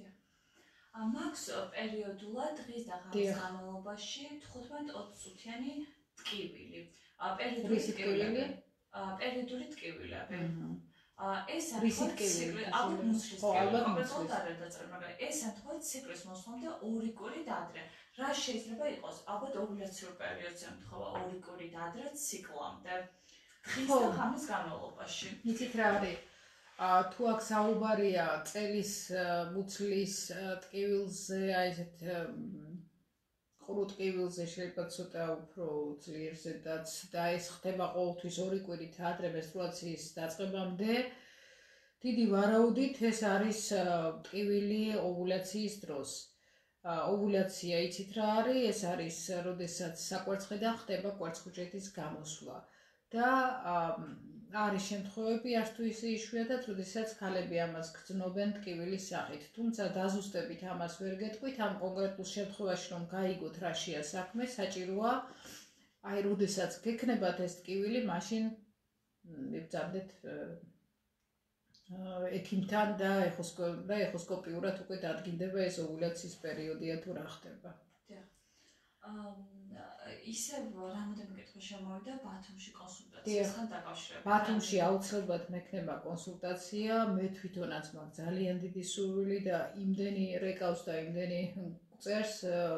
მაქვს პერიოდულად დღის და ღამის განმავლობაში თხუთმეტ-ოცი წუთიანი ტკივილი. პერიოდული ტკივილი. პერიოდული ტკივილები. ეს ციკლი ალბათ მუსლის ტკივილი. ეს ათვაც ციკლის მოსვლამდე ორი კვირით ადრე. რა შეიძლება იყოს? ალბათ ოვულაციურ პერიოდზე ემთხვევა ორი კვირით ადრე ციკლამდე. დღის და ღამის განმავლობაში. იცით რა არის? თუ აქ საუბარია წელის მუცლის ტკივილზე, აი ესეთ ყრუ ტკივილზე შეიძლება ცოტა უფრო ძლიერზედაც და ეს ხდება ყოველთვის ორი კვირით ადრე მენსტრუაციის დაწყებამდე, დიდი ვარაუდით ეს არის ტკივილი ოვულაციის დროს. ოვულაცია იცით რა არის? ეს არის, როდესაც საკვერცხლიდან ხდება კვერცხუჯეთის გამოსვლა. და არის შემთხვევები, არც თუ ისე იშვიათად, როდესაც ქალები ამას გრძნობენ ტკივილის სახით. თუმცა დაზუსტებით ამას ვერ გეტყვით, ამ კონკრეტულ შემთხვევაში რომ გაიგოთ რაშია საქმე, საჭიროა აი როდესაც გექნებათ ეს ტკივილი, მაშინ მიბრძანდეთ ექიმთან და ეხოსკოპიურად უკვე დადგინდება ეს ოვულაციის პერიოდია თუ რა ხდება. ისე რამოდენიმე კითხვა შემოვიდა ბათუმში კონსულტაციასთან დაკავშირებით. ბათუმში აუცილებლად მექნება კონსულტაცია, მე თვითონაც მაქვს ძალიან დიდი სურვილი და იმდენი რეკავს და იმდენი წერს,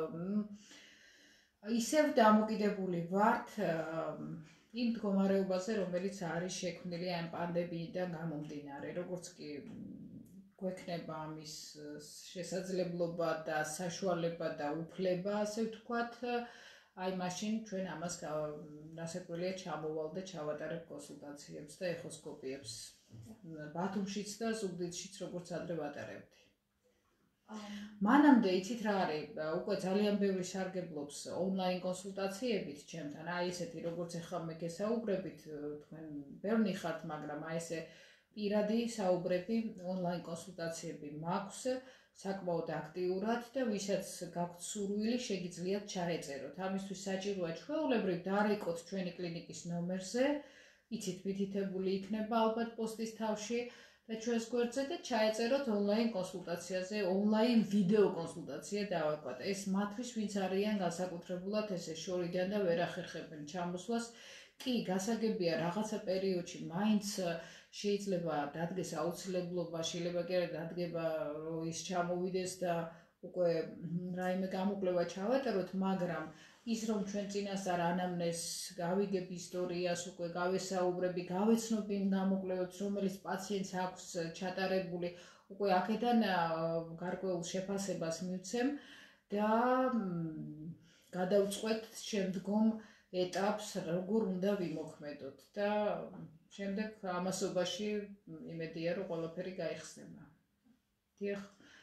ისევ დამოკიდებული ვართ იმ მდგომარეობაზე, რომელიც არის შექმნილი ამ პანდემიიდან გამომდინარე, როგორც კი გვექნება ამის შესაძლებლობა და საშუალება და უფლება, ასე ვთქვათ, აი მაშინ ჩვენ ამას რასაკვირველია ჩამოვალ და ჩავატარებ კონსულტაციებს და ეხოსკოპიებს. ბათუმშიც და ზუგდიდშიც როგორც ადრე ვატარებდი. მანამდე იცით რა არის, უკვე ძალიან ბევრი სარგებლობს ონლაინ კონსულტაციებით ჩემთან. აი ესეთი როგორც ახლა მე გესაუბრებით, თქვენ ბევრი ხართ, მაგრამ აი ესე პირადი საუბრები, ონლაინ კონსულტაციები მაქვს საკმაოდ აქტიურად და ვისაც გაქვთ სურვილი, შეგიძლიათ ჩაეწეროთ. ამისთვის საჭიროა ჩვეულებრივ დარეკოთ ჩვენი კლინიკის ნომერზე, იცით მითითებული იქნება ალბათ პოსტის თავში და ჩვენს გვერდზე და ჩაეწეროთ ონლაინ კონსულტაციაზე, ონლაინ ვიდეო კონსულტაცია დავაკვათ. ეს მათთვის, ვინც არიან განსაკუთრებულად ესე შორიდან და ვერ ახერხებენ ჩამოსვლას, კი გასაგებია რაღაცა პერიოდში მაინც შეიძლება დადგეს აუცილებლობა, შეიძლება კი არა დადგება, რომ ის ჩამოვიდეს და უკვე რაიმე გამოკვლევა ჩავატაროთ, მაგრამ ის რომ ჩვენ წინასწარ ანამნეზს გავიგებ ისტორიას, უკვე გავესაუბრები, გავეცნობ იმ გამოკვლევებს, რომელიც პაციენტს აქვს ჩატარებული, უკვე აქედან გარკვეულ შეფასებას მივცემ და გადავწყვეტ შემდგომ ეტაპს, როგორ უნდა ვიმოქმედოთ და შემდეგ ამასობაში იმედია, რომ ყველაფერი გაიხსნება. დიახ. აი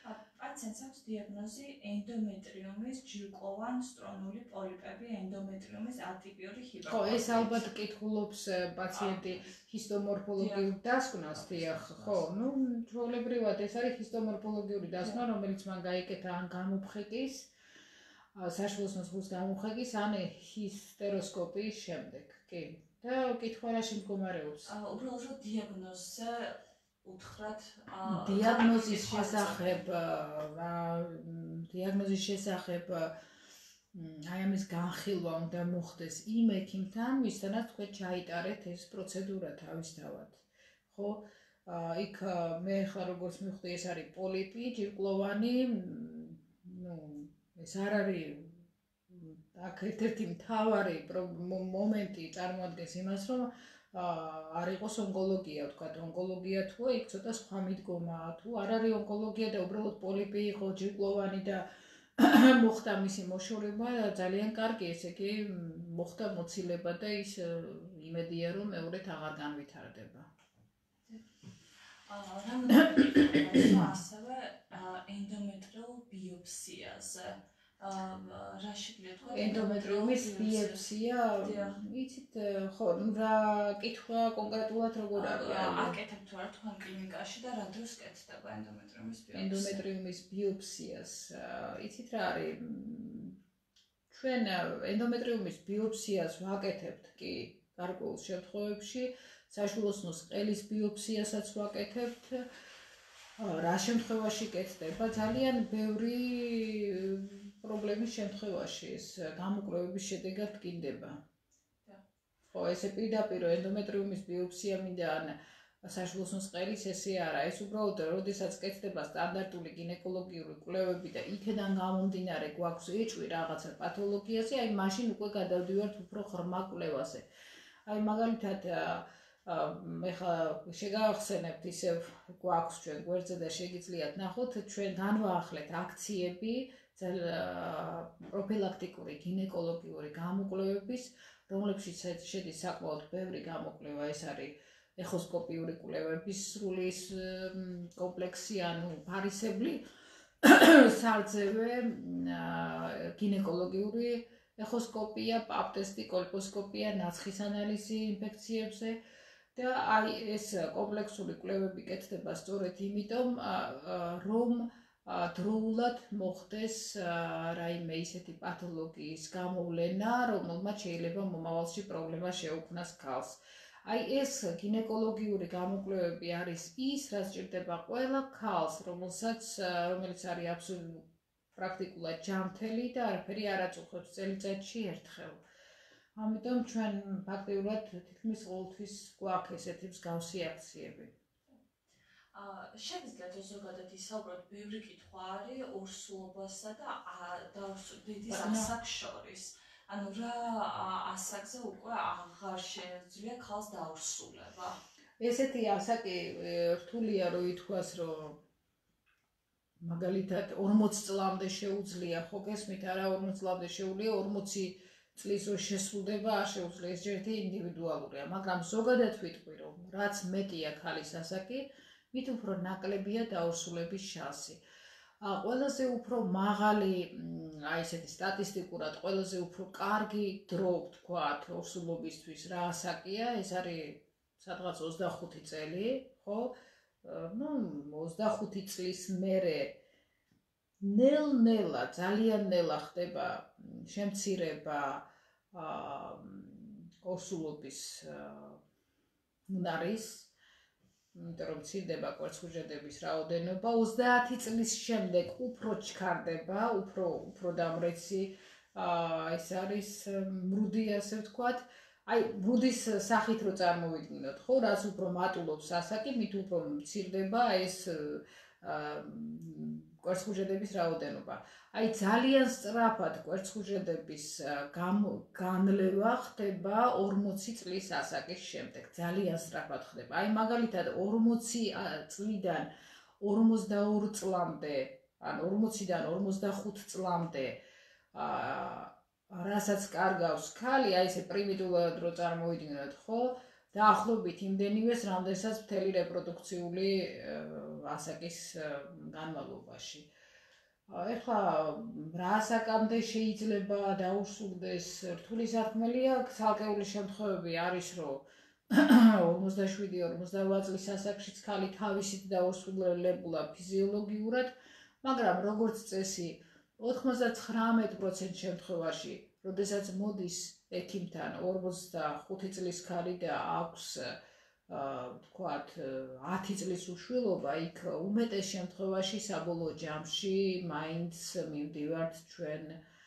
პაციენტს აქვს დიაგნოზი ენდომეტრიუმის ჯირკვოვან სტრონული პოლიპები, ენდომეტრიუმის ატიპიური ხო, ჰიპერპლაზია. ეს ალბათ კითხულობს პაციენტი ჰისტომორფოლოგიურ დასკვნას, დიახ, ხო, ну, ჩვეულებრივად ეს არის ჰისტომორფოლოგიური დასკვნა, რომელიც მან გაიკეთა ან გამოფხეკის, საშუალო ნუსხის გამოფხეკის, ან ჰისტეროსკოპიის შემდეგ, კი. და კითხვა რაში მდგომარეობს? უბრალოდ რომ დიაგნოზზე უთხრათ დიაგნოზის შესახებ, დიაგნოზის შესახებ აი ამის განხილვა უნდა მოხდეს იმ ექიმთან, ვისთანაც თქვენ ჩაიტარეთ ეს პროცედურა თავისთავად. ხო? იქ მე ხა როგორც მივხვდი, ეს არის პოლიპი, ჯირკვლოვანი, ну, ეს არ არის აქ ერთ-ერთი მთავარი მომენტი წარმოადგენს იმას, რომ არ იყოს ონკოლოგია, ვთქვათ, ონკოლოგია თუ იქ ცოტა სხვა მიდგომაა, თუ არ არის ონკოლოგია და უბრალოდ პოლიპი იყო ჯირკვლოვანი და მოხდა მისი მოშორება, ძალიან კარგი, ესე იგი მოხდა მოცილება და ის იმედია, რომ მეორედ აღარ განვითარდება. რამოდენიმე ასევე ენდომეტრიულ ბიოპსიაზე რა შეგვიძლია თქვა ენდომეტრიუმის ბიოპსია, იცით, ხო, რა კითხვა კონკრეტულად როგორ არის? აკეთებთ თუ არა თქვენ კლინიკაში და რა დროს კეთდება ენდომეტრიუმის ბიოპსია? ენდომეტრიუმის ბიოპსიას, იცით რა არის? ჩვენ ენდომეტრიუმის ბიოპსიას ვაკეთებთ კი გარკვეულ შემთხვევებში, საშუალოსნოს ყელის ბიოპსიასაც ვაკეთებთ. რა შემთხვევაში კეთდება? ძალიან ბევრი პრობლემის შემთხვევაში ეს გამოკვლევების შედეგად დგინდება. ხო, ესე პირდაპირ ენდომეტრიუმის ბიოპსია მინდა ან საშუალოსნოს ყელის ესე არა, ეს უბრალოდ როდესაც კეთდება სტანდარტული გინეკოლოგიური კვლევები და იქედან გამომდინარე გვაქვს ეჭვი რაღაცა პათოლოგიაზე, აი მაშინ უკვე გადავდივართ უფრო ღრმა კვლევაზე. აი მაგალითად მე ხა შეგახსენებთ ისევ გვაქვს ჩვენ გვერდზე და შეგიძლიათ ნახოთ, ჩვენ განვაახლეთ აქციები პროფილაქტიკური გინეკოლოგიური გამოკვლევების, რომლებშიც შედის საკმაოდ ბევრი გამოკვლევა, ეს არის ეხოსკოპიური კვლევების სრული კომპლექსი, ანუ ფარისებრი, სარძევე, გინეკოლოგიური ეხოსკოპია, პაპ ტესტი, კოლპოსკოპია, ნაცხის ანალიზი ინფექციებზე და აი ეს კომპლექსური კვლევები კეთდება სწორედ იმიტომ, რომ დროულად მოხდეს რაიმე ისეთი პათოლოგიის გამოვლენა, რომელმაც შეიძლება მომავალში პრობლემა შეუქმნას ქალს. აი ეს გინეკოლოგიური გამოკვლევები არის ის, რაც სჭირდება ყველა ქალს, რომელსაც რომელიც არის აბსოლუტურად პრაქტიკულად ჯანმრთელი და არაფერი არ აწუხებს წელიწადში ერთხელ. ამიტომ ჩვენ ფაქტიურად თითქმის ყოველთვის გვაქვს ესეთი მსგავსი აქციები. Შეგვიძლიათ ზოგადად ისაუბროთ, ბევრი კითხვა არის ორსულობასა და დაორსულობის ასაკს შორის. ანუ რა ასაკზე უკვე აღარ შეეძლია ქალს დაორსულება? ესეთი ასაკი რთულია რომ ითქვას, რომ მაგალითად ორმოც წლამდე შეუძლია, ხო გესმით, არა ორმოც წლამდე შეუძლია, ორმოცი წლის რო შესრულდება არ შეუძლია, ეს ერთი ინდივიდუალურია, მაგრამ ზოგადად ვიტყვი, რომ რაც მეტია ქალის ასაკი, მით უფრო ნაკლებია დაორსულების შანსი. ყველაზე უფრო მაღალი, აი ესეთი სტატისტიკურად, ყველაზე უფრო კარგი დრო ვთქვათ ორსულობისთვის რა ასაკია, ეს არის სადღაც ოცდახუთი წელი, ხო? ну ოცდახუთი წლის მერე ნელ-ნელა, ძალიან ნელა ხდება შემცირება ორსულობის უნარის, იმიტომ რომ მცირდება კვერცხუჯედების რაოდენობა, ოცდაათი წლის შემდეგ უფრო ჩქარდება, უფრო უფრო დამრეცი ეს არის მრუდი, ასე ვთქვათ. აი, მრუდის სახით რო წარმოვიდგინოთ, ხო, რაც უფრო მატულობს ასაკი, მით უფრო მცირდება ეს კვერცხუჯედების რაოდენობა. აი, ძალიან სწრაფად კვერცხუჯედების განლევა ხდება ორმოცი წლის ასაკის შემდეგ. ძალიან სწრაფად ხდება. აი, მაგალითად, ორმოცი წლიდან ორმოცდაორ წლამდე, ან ორმოციდან ორმოცდახუთ წლამდე რასაც კარგავს ქალი, აი ესე პრიმიტიულად რო წარმოვიდგინოთ, ხო? დაახლოებით იმდენივეს, რამდენსაც მთელი რეპროდუქციული ასაკის განმავლობაში. ეხლა რა საკამდე შეიძლება დაუსრულდეს რთული სათქმელი აქვს, ცალკეული შემთხვევები არის, რომ ორმოცდაშვიდი ორმოცდაოთხ წლის ასაკშიც ქალი თავისით დაუსრულებულა ფიზიოლოგიურად, მაგრამ როგორც წესი ოთხმოცდათხრამეტ პროცენტ შემთხვევაში, როდესაც მოდის ექიმთან ორმოცდახუთი წლის ქალი და აქვს თქვათ ათი წლის უშვილობა, იქ უმეტეს შემთხვევაში საბოლოო ჯამში მაინც მივდივართ ჩვენ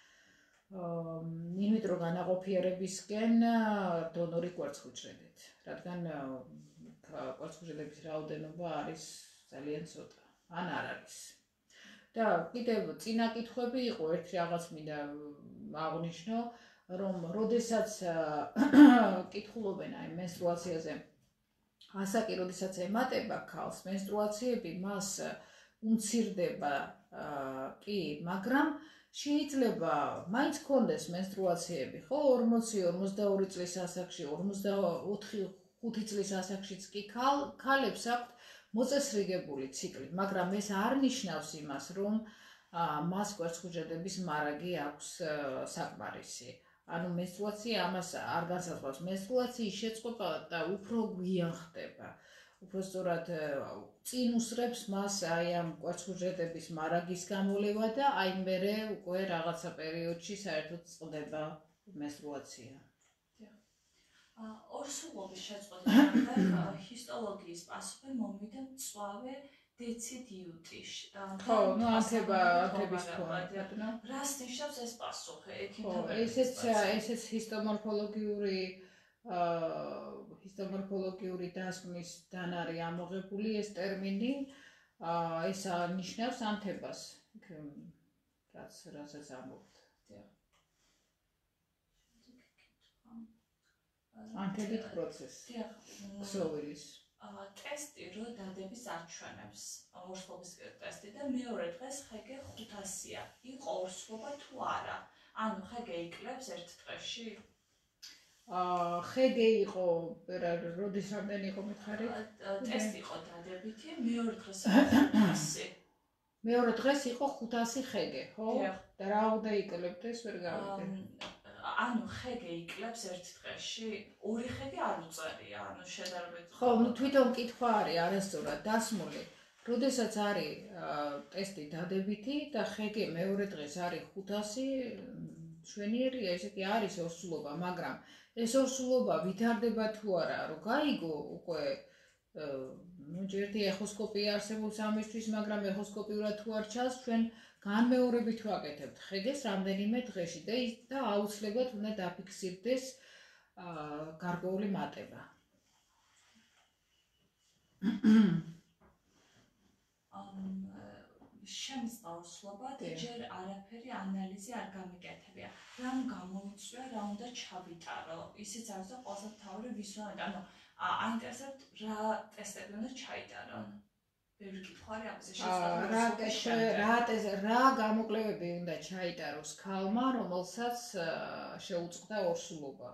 ინვიტრო განაყოფიერებისკენ დონორი კვერცხუჯრედით, რადგან კვერცხუჯრედების რაოდენობა არის ძალიან ცოტა, ან არ არის. და კიდევ წინა კითხვები იყო, ერთი რაღაც მინდა აღნიშნო, რომ როდესაც კითხულობენ აი მენსტრუაციაზე, ასაკი, როდესაც ემატება ქალს მენსტრუაციები, მას უმცირდება კი, მაგრამ შეიძლება მაინც ქონდეს მენსტრუაციები, ხო, ორმოცი ორმოცდაორი წლის ასაკში, ორმოცდაოთხი წლის ასაკშიც კი ქალებს აქვთ მოწესრიგებული ციკლი, მაგრამ ეს არ ნიშნავს იმას, რომ მას კვერცხუჯრედების მარაგი აქვს საკმარისი. ანუ მენსტრუაცია ამას არ განსაზღვრავს. მენსტრუაციის შეწყობა და უფრო გვიან ხდება. უფრო სწორად წინ უსწრებს მას აი ამ კვერცხუჯრედების მარაგის გამოლევა და აი მერე უკვე რაღაცა პერიოდში საერთოდ წყდება მენსტრუაცია. ორსულობის შეწყვეტისგან ჰისტოლოგიის პასუხი მომიდა მწვავე დეციდიუტი. ხო, ну ანთება, ანთების ფონი. რას ნიშნავს ეს პასუხი? ხო, ესეც ესეც ჰისტომორფოლოგიური ჰისტომორფოლოგიური დასკვნისგან არის ამოღებული ეს ტერმინი. ეს ნიშნავს ანთებას, რაც რასაც ამბობთ. ანთებით პროცესი. ქსოვილის. ტესტი რო დადების არჩვენებს, ორსულობის ტესტი და მეორე დღეს ხეგე ხუთასია. იყო ორსულობა თუ არა? ანუ ხეგე იკლებს ერთ დღეში? აა ხეგე იყო, როდის რამდენი იყო მითხარი? ტესტი იყო დადებითი, მეორე დღეს ხუთასი. მეორე დღეს იყო ხუთასი ხეგე, ხო? და რა უნდა იკლებდეს, ვერ გავიგე. ანუ ხეგე იკლებს ერთ დღეში, ორი ხეგე არ უწერია, ანუ შედარებით. ხო, ну თვითონ კითხვა არის არასწორად დასმული. როდესაც არის ტესტი დადებითი და ხეგე მეორე დღეს არის ხუთასი, მშვენიერია, ესე კი არის ორსულობა, მაგრამ ეს ორსულობა ვითარდება თუ არა, რომ გაიგო უკვე ну ჯერდი ეხოსკოპია არსებობს ამისთვის, მაგრამ ეხოსკოპიურად თუ არ ჩანს, ჩვენ განმეორებით ვაკეთებთ ხეგეს რამდენიმე დღეში და ის და აუცილებლად უნდა დაფიქსირდეს გარკვეული მატება. შემწყდა ორსულობა და ჯერ არაფერი ანალიზი არ გამიკეთებია. რამ გამოიწვია, რა უნდა ჩავიტარო? ისიც არის და ყველაზე მთავარი ვისვანეთ, ანუ აინტერესებთ რა ტესტები უნდა ჩაიტარონ. ბევრი კითხვა არის ამაზე. რა გამოკვლევები უნდა ჩაიტაროს ქალმა, რომელსაც შეუწყდა ორსულობა.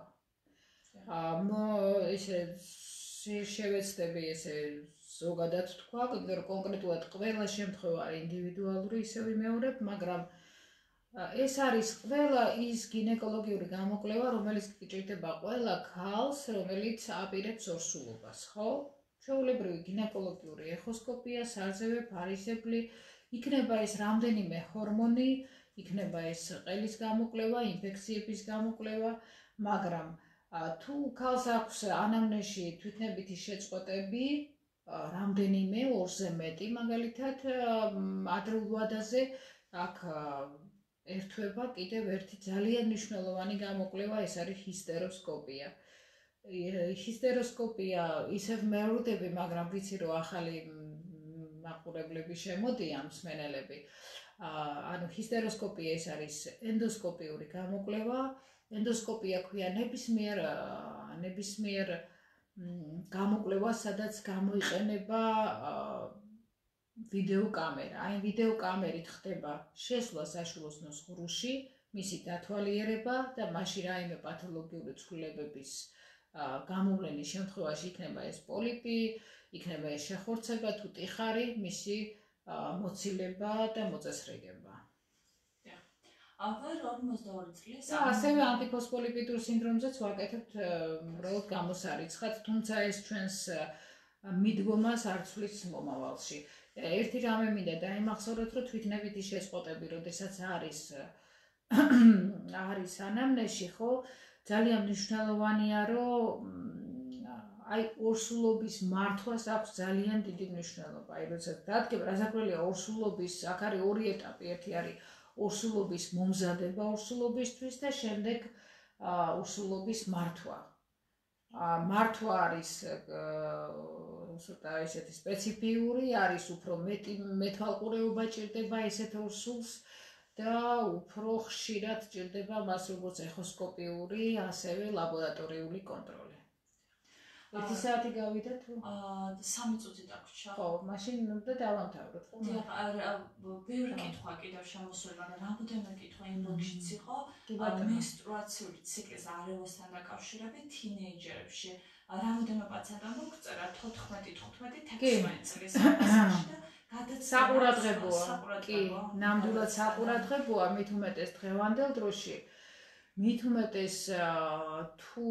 ესე შევეცდები ესე ზოგადად თქვა, რომ კონკრეტულად ყველა შემთხვევა არის ინდივიდუალური, ისე ვიმეორებ, მაგრამ ეს არის ყველა ის გინეკოლოგიური გამოკვლევა, რომელიც გიჭირდება ყველა ქალს, რომელიც აპირებს ორსულობას, ხო? ჩვეულებრივი გინეკოლოგიური ეხოსკოპია, სარძევე ფარისეплი, იქნება ეს რამდენიმე ჰორმონი, იქნება ეს ყელის გამოკვლევა, ინფექციების გამოკვლევა, მაგრამ თუ ქალს აქვს ანამნეზში თვითნებითი შეწყვეტები, რამდენიმე ორზე მეტი, მაგალითად, ადრეულ ვადაზე აქ ერთვება კიდევ ერთი ძალიან მნიშვნელოვანი გამოკვლევა, ეს არის ჰისტეროსკოპია. ჰისტეროსკოპია ისევ მეურვდები, მაგრამ ვიცი, რომ ახალი მაყურებლები შემოდიან, მსმენელები. ანუ ჰისტეროსკოპია ეს არის ენდოსკოპიური გამოკვლევა. ენდოსკოპია ქვია ნებისმიერ ნებისმიერ გამოკვლევას, სადაც გამოიყენება ვიდეოკამერა. აი ვიდეოკამერით ხდება შესვლა საშუალო ზღურში, მისი დათვალიერება და მაშინ რაიმე პათოლოგიური ცვლილებების გამოვლენის შემთხვევაში იქნება ეს პოლიპი, იქნება ეს შეხორცება თუ ტიხარი, მისი მოცილება და მოწესრიგება. აბა ორმოცდაორი წლის და ასევე ანტიფოსფოლიპიდურ სინდრომზეც ვაკეთებთ უბრალოდ გამოსარიცხად, თუმცა ეს ჩვენს მიდგომას არ ცვლის მომავალში. ერთი რამე მინდა დაიმახსოვროთ, რომ თვითნებითი შეწყვეტები, როდესაც არის არის ანამნეზში, ხო, ძალიან მნიშვნელოვანია, რომ აი ორსულობის მართვას აქვს ძალიან დიდი მნიშვნელობა. აი როცა დადგება, რაზაკვირველია ორსულობის, აქ არის ორი ეტაპი, ერთი არის ორსულობის მომზადება ორსულობისთვის და შემდეგ ორსულობის მართვა. მართვა არის ცოტა ისეთი სპეციფიური, არის უფრო მეტი მეთვალყურეობა ჭირდება ესეთ ორსულს და უფრო ხშირად ჭირდება მას როგორც ეხოსკოპიური, ასევე ლაბორატორიული კონტროლი. ერთი საათი გავიდა თუ? სამი წუთი დაგვრჩა. ხო, მაშინ უნდა დავამთავროთ. ბევრი კითხვა კიდევ შემოსული, მაგრამ რამოდენიმე კითხვა ინბოქსშიც იყო. მენსტრუაციული ციკლის არეულთან დაკავშირებით თინეიჯერებში. რამოდენიმე პაციენტმა მოგწერა თოთხმეტი, თხუთმეტი, თექვსმეტი წლის ასაკში და საყურადღებოა. კი, ნამდვილად საყურადღებოა, მით უმეტეს დღევანდელ დროში. მით უმეტეს თუ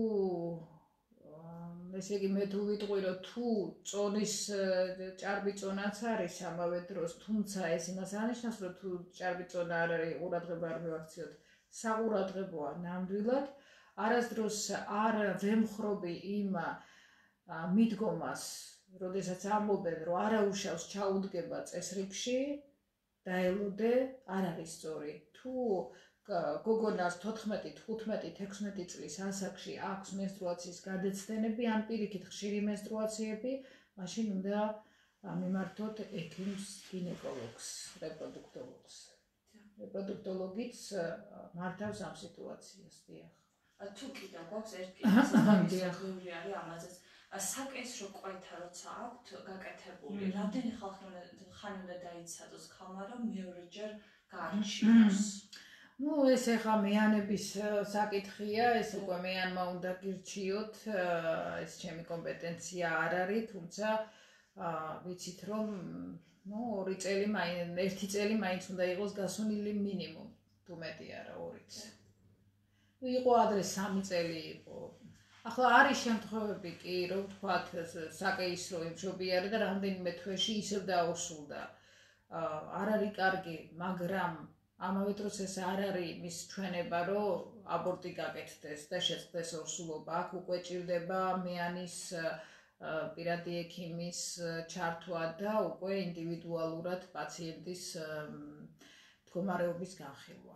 ესე იგი მე თუ ვიტყვი რომ თუ წონის ჭარბი წონაც არის ამავე დროს, თუმცა ეს იმას ანიშნავს რომ თუ ჭარბი წონა არ არის, ყურადღება არ მივაქციოთ, საყურადღებოა ნამდვილად. არასდროს არ ვემხრობი იმ მიდგომას, როდესაც ამბობენ რომ არაუშავს ჩაუდგება წესრიგში, დაელოდე, არ არის სწორი. თუ გოგონას თოთხმეტი, თხუთმეტი, თექვსმეტი წლის ასაკში აქვს მენსტრუაციის გადაცდენები, ან პირიქით ხშირი მენსტრუაციები, მაშინ უნდა მიმართოთ ექიმს, გინეკოლოგს, რეპროდუქტოლოგს. რეპროდუქტოლოგიც მართავს ამ სიტუაციას, დიახ. თუ კიდევ გვაქვს ერთ კითხვაზე, ბევრი არის ამაზეც. საკენსრო კვეთა როცა აქვთ გაკეთებული, რამდენი ხანი უნდა დაიცადოს ქალმა, რომ მეორეჯერ გაარჩინოს? ნუ ეს ახლა მეანების საკითხია, ეს უკვე მეანმა უნდა გირჩიოთ, ეს ჩემი კომპეტენცია არ არის, თუმცა ვიცით რომ ნუ ორი წელი მაინც, ერთი წელი მაინც უნდა იყოს გასუნილი მინიმუმ, თუ მეტი არა ორიც. ნუ იყო ადრე სამი წელი იყო. ახლა არის შემთხვევები კი, რომ ვთქვათ, საკეისრო იმშობიარე და რამდენიმე თვეში ისევ დაორსულდა. არ არის კარგი, მაგრამ ამავე დროს ეს არ არის იმის ჩვენება, რომ აბორტი გაკეთდეს და შეწყდეს ორსულობა. აქ უკვე ჭირდება მეანის პირადი ექიმის ჩართვა და უკვე ინდივიდუალურად პაციენტის მდგომარეობის განხილვა.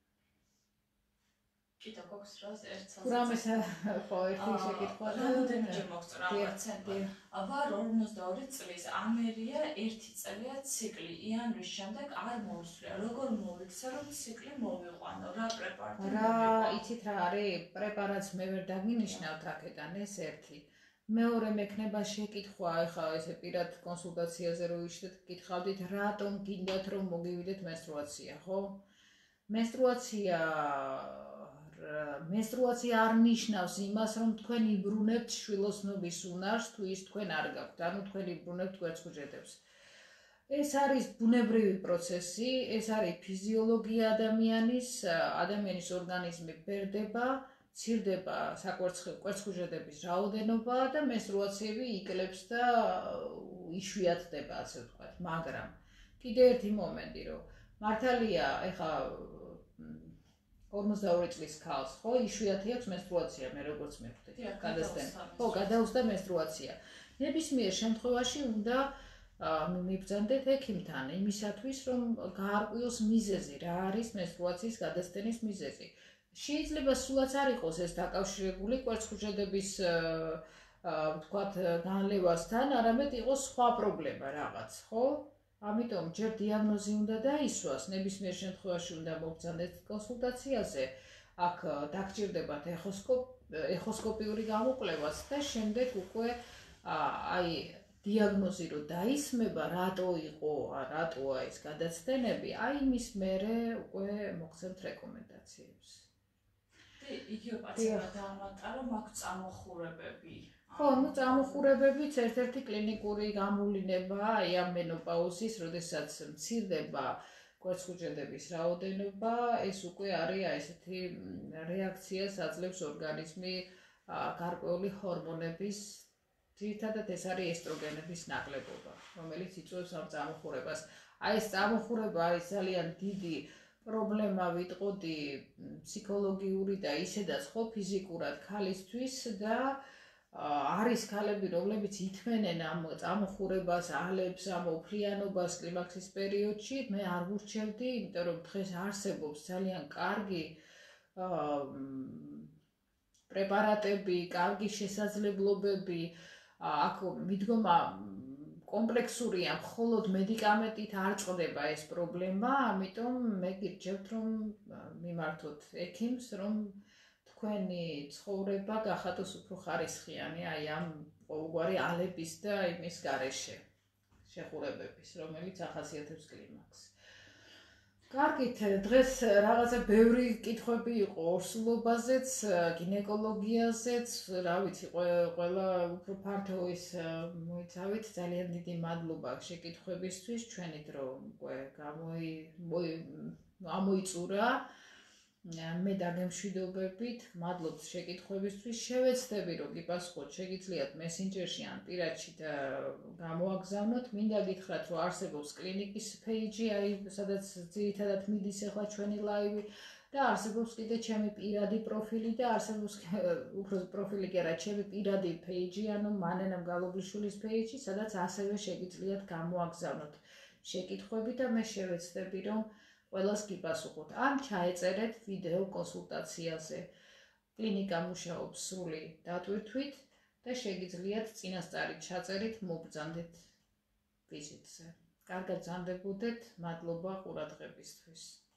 კიდევ გვაქვს დროს ერთ საათს. რამეს ხო ერთი შეკითხვა და რამდენჯერ მოგწერა პაციენტი. ვარ ორმოცდაორი წლის, ამერია ერთი წელია ციკლი, იანვრის შემდეგ არ მოусვია. როგორ მოვიქცე, რომ ციკლი მოვიყვანო? რა პრეპარატი? რა, იცით რა არის? პრეპარატს მე ვერ დაგინიშნავთ აქედან, ეს ერთი. მეორე მექნება შეკითხვა, ეხლა ესე პირად კონსულტაციაზე რო ვიშლეთ, გითხავდით, რატომ გინდათ რომ მოგივიდეთ მენსტრუაცია, ხო? მენსტრუაცია მენსტრუაცია არ ნიშნავს იმას, რომ თქვენ იბრუნებთ შვილოსნობის უნარს, თუ ის თქვენ არ გაქვთ, ანუ თქვენ იბრუნებთ კვერცხუჯედებს. ეს არის ბუნებრივი პროცესი, ეს არის ფიზიოლოგია ადამიანის, ადამიანის ორგანიზმი ბერდება, მცირდება კვერცხუჯედების რაოდენობა და მენსტრუაციები იკლებს და იშვიათდება, ასე ვთქვათ, მაგრამ კიდე ერთი მომენტი, რომ მართალია, ეხლა ორმოცდაორი წლის ქალს, ხო, იშვიათი აქვს მენსტრუაცია, მე როგორც მივხვდით, გადასდენა. ხო, გადაუსდა მენსტრუაცია. ნებისმიერ შემთხვევაში უნდა მიბრძანდეთ ექიმთან იმისათვის, რომ გაარკვიოს მიზეზი, რა არის მენსტრუაციის გადასდენის მიზეზი. შეიძლება სულაც არ იყოს ეს დაკავშირებული კვერცხუჯედების ვთქვათ განლევასთან, არამედ იყოს სხვა პრობლემა რაღაც, ხო? ამიტომ ჯერ დიაგნოზი უნდა დაისვას, ნებისმიერ შემთხვევაში უნდა მობრძანდეთ კონსულტაციაზე, აქ დაგჭირდებათ ეხოსკოპიური გამოკვლევაც და შემდეგ უკვე აი დიაგნოზი რო დაისმება, რატო იყო, რატოა ეს გადაცდენები, აი იმის მერე უკვე მოგცემთ რეკომენდაციებს. იგივე პაციენტმა დაამატა, რომ აქვს წამოხურებები. ხო, ну წამოხურებებიც ერთ-ერთი კლინიკური გამოვლინება აი ამ მენოპაუზის, როდესაც მცირდება კვერცხუჯედების რაოდენობა, ეს უკვე არის აი ესეთი რეაქციას აძლევს ორგანიზმი გარკვეული ჰორმონების, ძირითადად ეს არის ესტროგენების ნაკლებობა, რომელიც იწვევს ამ წამოხურებას. აი ეს წამოხურება არის ძალიან დიდი პრობლემა ვიტყოდი ფსიქოლოგიური და ისედაც ხო ფიზიკურად ქალისთვის და არის ქალები, რომლებიც ითმენენ ამ წამოხურებას, ალებს, ამ ოფლიანობას კლიმაქსის პერიოდში, მე არ ვურჩევდი, იმიტომ რომ დღეს არსებობს ძალიან კარგი პრეპარატები, კარგი შესაძლებლობები, აქ მიდგომა კომპლექსურია, მხოლოდ მედიკამენტით არ წყდება ეს პრობლემა, ამიტომ მე გირჩევთ, რომ მიმართოთ ექიმს, რომ თქვენი ცხოვრება გახადოს უფრო ხარისხიანი, აი ამ ყოველგვარი ალების და იმის გარეშე შეხურებების, რომელიც ახასიათებს კლიმაქსს. კარგით, დღეს რაღაცა ბევრი კითხვები იყო ორსულობაზეც, გინეკოლოგიაზეც, რა ვიცი, ყველა უფრო ფართო ის მოიცავით, ძალიან დიდი მადლობა შეკითხვებისთვის, ჩვენი დრო უკვე გამოიწურა. მე დაგემშვიდობებით, მადლობთ შეკითხვებისთვის, შევეცდები, რომ გიპასუხოთ, შეგიძლიათ მესენჯერში ან პირადში და გამოაგზავნოთ. მინდა გითხრათ, რომ არსებობს კლინიკის პეიჯი, აი, სადაც ძირითადად მიდის ახლა ჩვენი ლაივი და არსებობს კიდე ჩემი პირადი პროფილი და არსებობს უფრო პროფილი კი არა, ჩემი პირადი პეიჯი, ანუ მანენამ გალობლიშვილის პეიჯი, სადაც ასევე შეგიძლიათ გამოაგზავნოთ შეკითხვები და მე შევეცდები, რომ ყველას გიპასუხოთ. ან ჩაეწერეთ ვიდეო კონსულტაციაზე. კლინიკა მუშაობს სრული დატვირთვით და შეგიძლიათ წინასწარი ჩაწერით, მობრძანდეთ ვიზიტზე. კარგად ზანდებოდეთ, მადლობა ყურადღებისთვის.